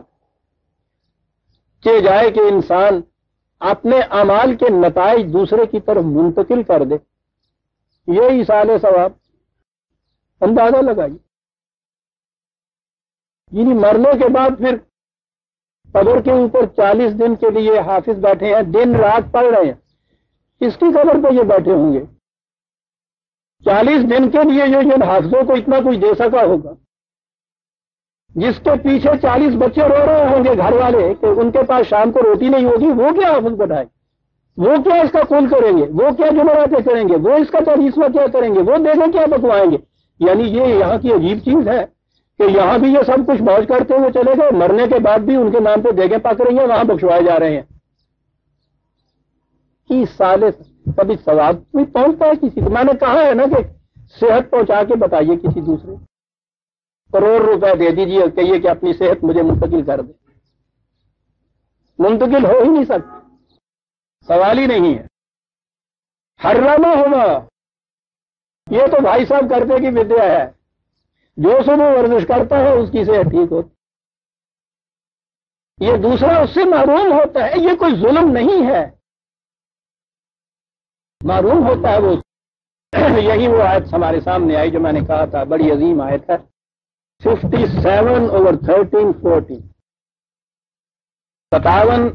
کہ جائے کہ انسان اپنے اعمال کے نتائج دوسرے کی طرف منتقل کر دے، یہ ایصال ثواب. اندازہ لگائیے، یعنی مرنے کے بعد پھر قبر کے اوپر چالیس دن کے لیے حافظ بیٹھے ہیں، دن رات پڑھ رہے ہیں، کس کی قبر پہ یہ بیٹھے ہوں گے؟ چالیس دن کے لیے جو جن حافظوں کو اتنا کچھ دے سکا ہوگا، جس کے پیچھے چالیس بچے رو رہے ہوں گے گھر والے کہ ان کے پاس شام کو روٹی نہیں ہوگی، وہ کیا حافظ بٹھائے؟ وہ کیا اس کا قول کریں گے؟ وہ کیا جمعراتیں کریں گے؟ وہ اس کا چالیسواں کیا کریں گے؟ وہ دیگیں کیا بکوائیں گے؟ یعنی یہ یہاں کی عجیب چیز ہے کہ یہاں بھی یہ سب کچھ موج کرتے ہوئے چلے گئے، مرنے کے بعد بھی ان کے نام پہ دیگیں پک رہی ہیں، وہاں بخشوائے جا رہے ہیں. اس سال کبھی ثواب بھی پہنچتا ہے کسی کو؟ میں نے کہا ہے نا کہ صحت پہنچا کے بتائیے کسی دوسرے، کروڑ روپے دے دیجیے اور کہیے کہ اپنی صحت مجھے منتقل کر دے، منتقل ہو ہی نہیں سکتی، سوال ہی نہیں ہے. حرامہ ہونا یہ تو بھائی صاحب کرتے کی ودیا ہے، جو صبح ورزش کرتا ہے اس کی صحت ٹھیک ہوتی، یہ دوسرا اس سے محروم ہوتا ہے، یہ کوئی ظلم نہیں ہے، محروم ہوتا ہے وہ. یہی وہ آیت ہمارے سامنے آئی جو میں نے کہا تھا بڑی عظیم آیت ہے، fifty seven over thirteen fourteen, ستاون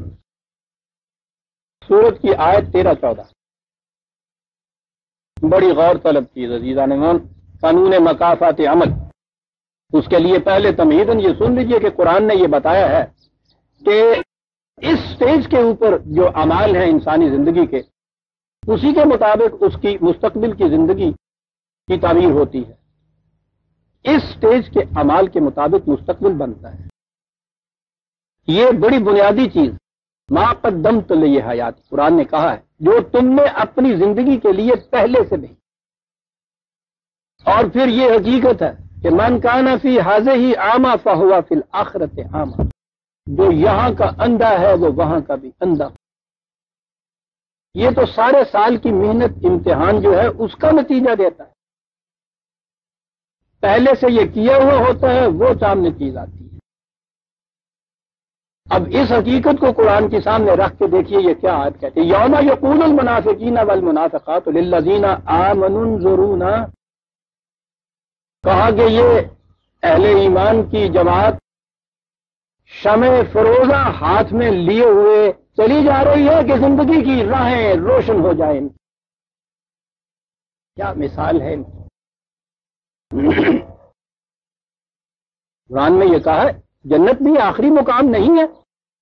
سورت کی آیت تیرہ چودہ. بڑی غور طلب چیز عزیزان مومن، قانون مکافات عمل. اس کے لیے پہلے تمہیداً یہ سن لیجئے کہ قرآن نے یہ بتایا ہے کہ اس سٹیج کے اوپر جو اعمال ہیں انسانی زندگی کے، اسی کے مطابق اس کی مستقبل کی زندگی کی تعمیر ہوتی ہے. اس سٹیج کے اعمال کے مطابق مستقبل بنتا ہے. یہ بڑی بنیادی چیز ما قدمت لی حیات، قرآن نے کہا ہے جو تم نے اپنی زندگی کے لیے پہلے سے نہیں. اور پھر یہ حقیقت ہے کہ من کان فی ھذہ اعمی فہو فی الآخرۃ اعمی، جو یہاں کا اندھا ہے وہ وہاں کا بھی اندھا. یہ تو سارے سال کی محنت امتحان جو ہے اس کا نتیجہ دیتا ہے. پہلے سے یہ کیا ہوا ہوتا ہے وہ سامنے چیز آتی ہے. اب اس حقیقت کو قرآن کے سامنے رکھ کے دیکھیے یہ کیا آیت کہتے ہیں، یوم یقول المنافقین والمنافقات للذین آمنوا انظرونا. کہا کہ یہ اہل ایمان کی جماعت شمع فروزہ ہاتھ میں لیے ہوئے چلی جا رہی ہے کہ زندگی کی راہیں روشن ہو جائیں. کیا مثال ہے. قرآن میں یہ کہا ہے جنت بھی آخری مقام نہیں ہے،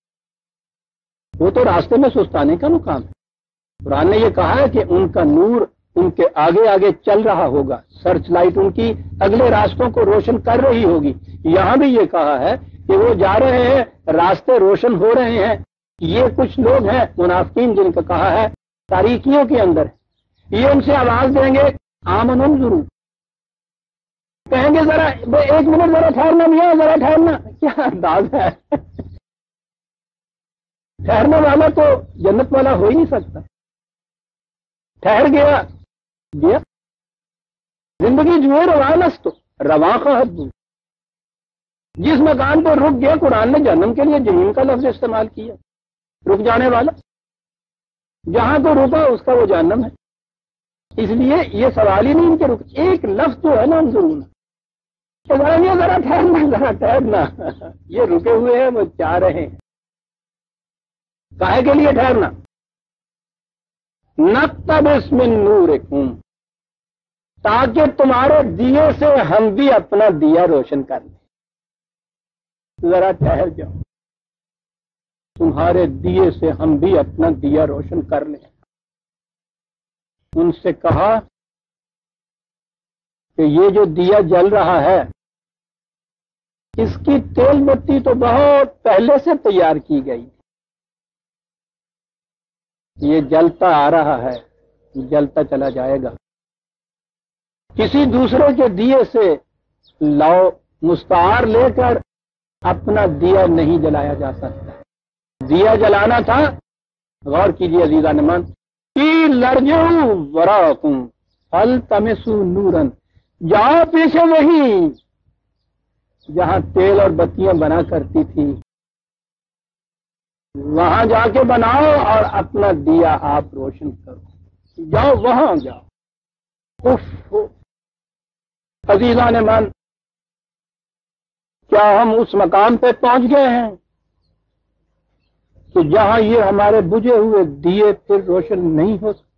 وہ تو راستے میں سستانے کا مقام ہے. قرآن نے یہ کہا ہے کہ ان کا نور ان کے آگے آگے چل رہا ہوگا، سرچ لائٹ ان کی اگلے راستوں کو روشن کر رہی ہوگی. یہاں بھی یہ کہا ہے کہ وہ جا رہے ہیں، راستے روشن ہو رہے ہیں. یہ کچھ لوگ ہیں منافقین جن کا کہا ہے تاریکیوں کے اندر، یہ ان سے آواز دیں گے آمنوا انظروا، کہیں گے ذرا ایک منٹ ذرا ٹھہرنا میاں، ذرا ٹھہرنا. کیا انداز ہے، ٹھہرنے والا تو جنت والا ہو ہی نہیں سکتا. ٹھہر گیا گیا زندگی جو ہے روانس تو رواں کا حد. جس مکان پر رک گیا قرآن نے جہنم کے لیے جہنم کا لفظ استعمال کیا، رک جانے والا، جہاں کو رکا اس کا وہ جہنم ہے. اس لیے یہ سوال ہی نہیں کہ رک، ایک لفظ جو ہے نا ضرور ذرا ٹھہرنا ذرا ٹھہرنا. یہ رکے ہوئے ہیں وہ چاہ رہے ہیں. काहे के लिए ठहरना? नक्तबिस मिन नूरिकुम, ताकि तुम्हारे दिए से हम भी अपना दिया रोशन कर लें। जरा ठहर जाओ, तुम्हारे दिए से हम भी अपना दिया रोशन कर लें। उनसे कहा कि ये जो दिया जल रहा है, इसकी तेल बत्ती तो बहुत पहले से तैयार की गई, ये जलता आ रहा है, जलता चला जाएगा। किसी दूसरे के दिए से लाओ मुस्तार लेकर अपना दिया नहीं जलाया जा सकता। दिया जलाना था, गौर कीजिए अजीज़ान मान, कि लरजू वराकुम फल तमसू नूरन, जाओ पीछे वही जहां तेल और बत्तियां बना करती थी, वहां जाके बनाओ और अपना दिया आप रोशन करो। जाओ वहां जाओ। उफ अजीज़ान मान, क्या हम उस मकाम पे पहुंच गए हैं कि जहां ये हमारे बुझे हुए दिए फिर रोशन नहीं हो सकते?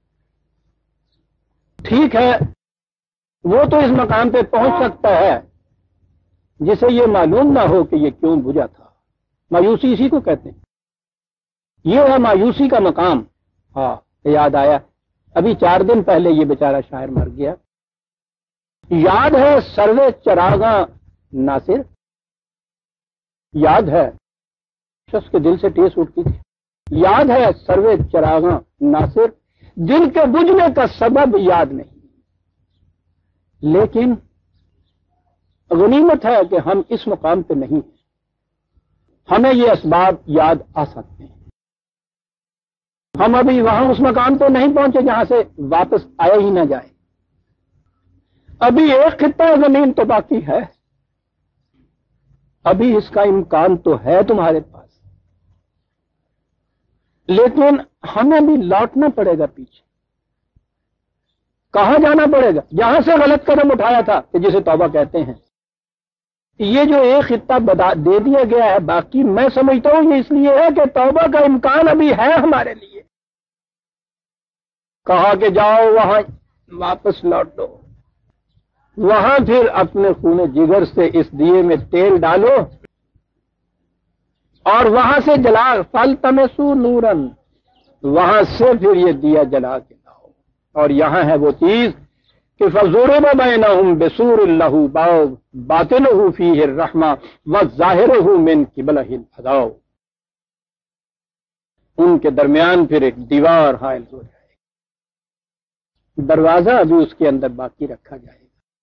ठीक है, वो तो इस मकाम पे पहुंच सकता है जिसे ये मालूम ना हो कि ये क्यों बुझा था। मायूसी इसी को कहते हैं। ये है मायूसी का मकाम। हाँ, याद आया, अभी चार दिन पहले ये बेचारा शायर मर गया। याद है सर्वे चरागा नासिर, याद है, शख्स के दिल से टेस उठती थी। याद है सर्वे चरागा नासिर, दिल के बुझने का सबब याद नहीं। लेकिन गनीमत है कि हम इस मुकाम पे नहीं हैं, हमें ये असबाब याद आ सकते हैं। हम अभी वहां उस मकाम पे नहीं पहुंचे जहां से वापस आया ही ना जाए। अभी एक खित्ता जमीन तो बाकी है, अभी इसका इम्कान तो है तुम्हारे पास, लेकिन हमें भी लौटना पड़ेगा पीछे। कहां जाना पड़ेगा? जहां से गलत कदम उठाया था, कि जिसे तौबा कहते हैं। ये जो एक खित्ता दे दिया गया है बाकी, मैं समझता हूं ये इसलिए है कि तौबा का इम्कान अभी है हमारे लिए। कहा कि जाओ वहां वापस लौटो, वहां फिर अपने खूने जिगर से इस दिए में तेल डालो और वहां से जला, फल तमसू नूरन, वहां से फिर ये दिया जला के लाओ। और यहां है वो चीज कि फज़ुरिब बैनहुम बिसूर लहू बाब बातिनुहु फीहि रहमा व ज़ाहिरुहु मिन क़िबलिहिल अज़ाब, उनके दरमियान फिर एक दीवार हायल हो जाएगी, दरवाजा अभी उसके अंदर बाकी रखा जाएगा।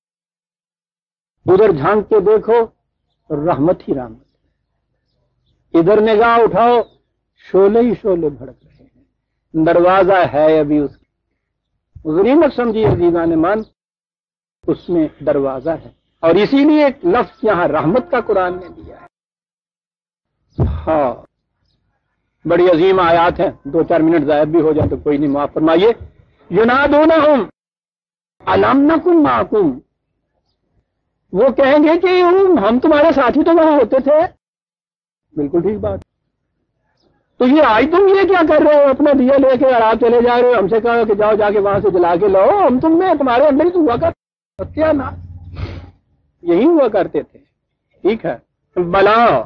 उधर झांक के देखो, रहमत ही रहमत, इधर निगाह उठाओ, शोले ही शोले भड़क रहे हैं, दरवाजा है अभी उसकी। गनीमत समझिए अज़ीज़ान मान, उसमें दरवाजा है। और इसीलिए एक लफ्ज यहां रहमत का कुरान ने दिया है। हाँ, बड़ी अजीम आयात है, दो चार मिनट जायब भी हो जाए तो कोई नहीं, माफ फरमाइए। युनादूनहुम अलम नकुम माकुम, वो कहेंगे कि हम तुम्हारे साथी तो वहां होते थे। बिल्कुल ठीक बात। तो ये आज तुम ये क्या कर रहे हो, अपना दिया लेके और आप चले जा रहे हो, हमसे कहो कि जाओ जाके वहां से जला के लाओ, हम तुम में तुम्हारे अंदर ही तो हुआ कर सत्यानाश, यही हुआ करते थे। ठीक है, बलाओ,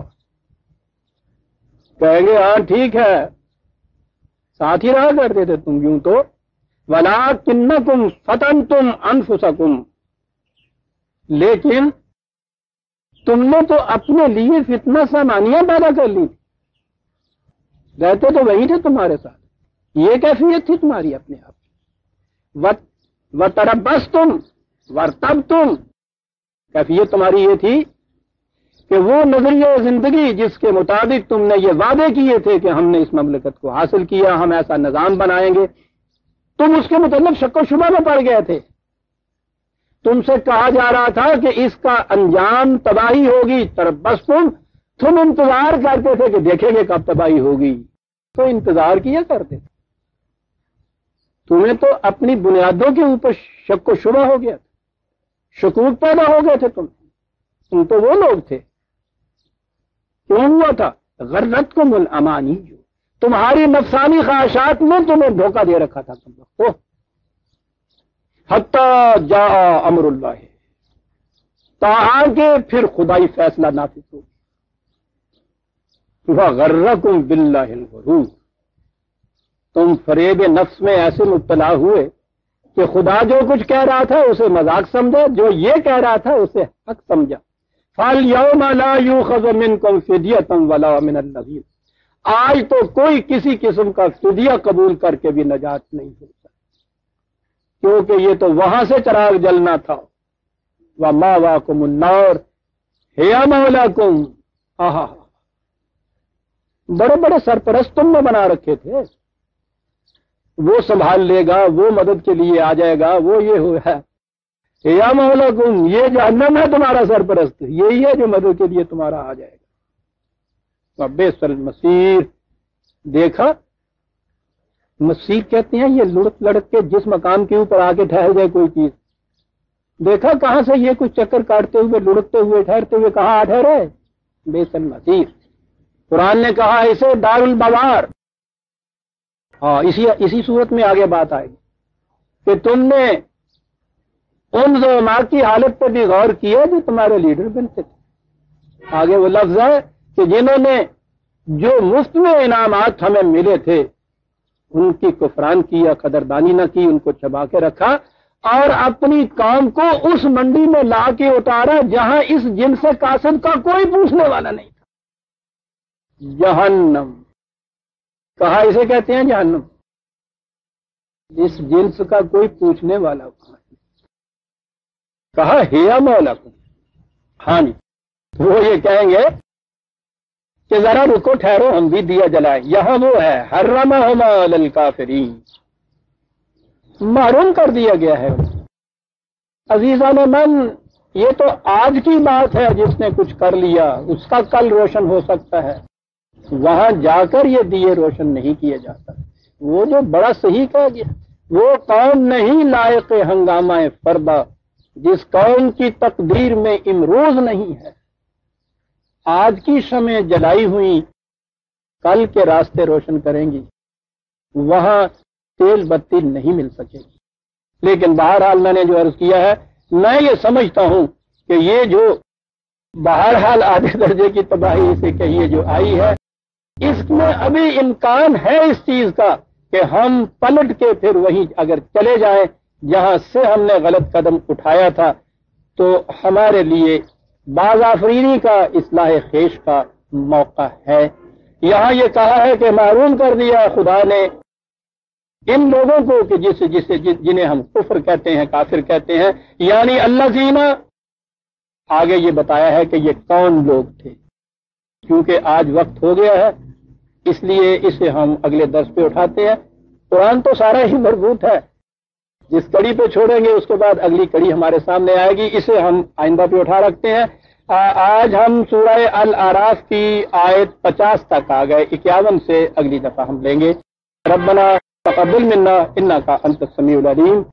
कहेंगे हाँ ठीक है, साथ ही रहा करते थे तुम यूं तो। वलाकिन्नकुम फतनतुम अनफुसकुम, लेकिन तुमने तो अपने लिए फितना सामानियां पैदा कर ली, रहते तो वही थे तुम्हारे साथ, ये कैफियत थी तुम्हारी अपने आप की। व तरबस्तुम वर्तबतुम, कैफियत तुम्हारी ये थी कि वो नजरिया जिंदगी जिसके मुताबिक तुमने ये वादे किए थे कि हमने इस ममलकत को हासिल किया, हम ऐसा निजाम बनाएंगे, तुम उसके मुतल्लिक शक्को शुबा में पड़ गए थे। तुमसे कहा जा रहा था कि इसका अंजाम तबाही होगी, तरबस्तुम, तुम इंतजार करते थे कि देखेंगे कब तबाही होगी, तो इंतजार किया करते थे। तुम्हें तो अपनी बुनियादों के ऊपर शक व शुबा हो गया था, शकूक पैदा हो गए थे तुम तुम तो वो लोग थे। क्यों हुआ था? गर्रतकुमुल अमानी, تمہاری نفسانی خواہشات میں تمہیں دھوکہ دے رکھا تھا تم لوگ کو، حتی جاء امر اللہ، تاہاں کہ پھر خدائی فیصلہ نافذ ہو، وغرکم باللہ الغرور، تم فریب نفس میں ایسے مبتلا ہوئے کہ خدا جو کچھ کہہ رہا تھا اسے مذاق سمجھا، جو یہ کہہ رہا تھا اسے حق سمجھا۔ فَالْيَوْمَ لَا يُؤْخَذُ مِنْكُمْ فِدْيَةٌ وَلَا مِنَ الَّذِينَ، آج تو کوئی کسی قسم کا فدیہ قبول کر کے بھی نجات نہیں ہو سکتا، کیونکہ یہ تو وہاں سے چراغ جلنا تھا۔ وَمَأْوَاكُمُ النَّارُ هِيَ مَوْلَاكُمْ، آہا، بڑے بڑے سرپرست تم نے بنا رکھے تھے، وہ سنبھال لے گا، وہ مدد کے لیے آ جائے گا، وہ یہ ہوا ہے، یا مولاکم، یہ جہنم ہے تمہارا سرپرست، یہی ہے جو مدد کے لیے تمہارا آ جائے گا۔ بئس المصیر، دیکھا مسیح کہتے ہیں یہ لڑک لڑک کے جس مقام کے اوپر آ کے ٹھہر جائے کوئی چیز، دیکھا کہاں سے یہ کچھ چکر کاٹتے ہوئے لڑکتے ہوئے ٹھہرتے ہوئے کہاں آ ٹھہرے، بئس المصیر۔ قرآن نے کہا اسے دار البوار، ہاں اسی اسی صورت میں آگے بات آئے گی کہ تم نے ان زعماء کی حالت پر بھی غور کیا جو تمہارے لیڈر بنتے تھے۔ آگے وہ لفظ ہے کہ جنہوں نے جو مفت میں انعامات ہمیں ملے تھے ان کی کفران کیا، قدردانی نہ کی، ان کو چھپا کے رکھا اور اپنی قوم کو اس منڈی میں لا کے اتارا جہاں اس جنس کاسب کا کوئی پوچھنے والا نہیں تھا۔ جہنم، کہا اسے کہتے ہیں جہنم، اس جنس کا کوئی پوچھنے والا کہاں ہے، کہا ہیا مولاکم، ہاں جی، وہ یہ کہیں گے کہ ذرا رکو ٹھہرو ہم بھی دیا جلائیں، یہاں وہ ہے حرمہما علی الکافرین، محروم کر دیا گیا ہے۔ عزیزان من، یہ تو آج کی بات ہے، جس نے کچھ کر لیا اس کا کل روشن ہو سکتا ہے، وہاں جا کر یہ دیے روشن نہیں کیا جاتا۔ وہ جو بڑا صحیح کہا گیا، وہ قوم نہیں لائق ہنگامہ فردا جس قوم کی تقدیر میں امروز نہیں ہے۔ آج کی شمع جلائی ہوئی کل کے راستے روشن کریں گی، وہاں تیل بتی نہیں مل سکے گی۔ لیکن بہرحال میں نے جو عرض کیا ہے، میں یہ سمجھتا ہوں کہ یہ جو بہرحال آدھے درجے کی تباہی سے کہیے جو آئی ہے، اس میں ابھی امکان ہے اس چیز کا کہ ہم پلٹ کے پھر وہیں اگر چلے جائیں جہاں سے ہم نے غلط قدم اٹھایا تھا، تو ہمارے لیے باز آفرینی کا، اصلاح خیش کا موقع ہے۔ یہاں یہ کہا ہے کہ محروم کر دیا خدا نے ان لوگوں کو کہ جس جس جنہیں ہم کفر کہتے ہیں، کافر کہتے ہیں، یعنی اللہ زینا۔ آگے یہ بتایا ہے کہ یہ کون لوگ تھے، کیونکہ آج وقت ہو گیا ہے اس لیے اسے ہم اگلے درس پہ اٹھاتے ہیں۔ قرآن تو سارا ہی مربوط ہے، جس کڑی پہ چھوڑیں گے اس کے بعد اگلی کڑی ہمارے سامنے آئے گی، اسے ہم آئندہ پہ اٹھا رکھتے ہیں۔ آج ہم سورہ الاعراف کی آیت پچاس تک آ گئے، اکیاون سے اگلی دفعہ ہم لیں گے۔ ربنا تقبل منا انک انت السمیع العلیم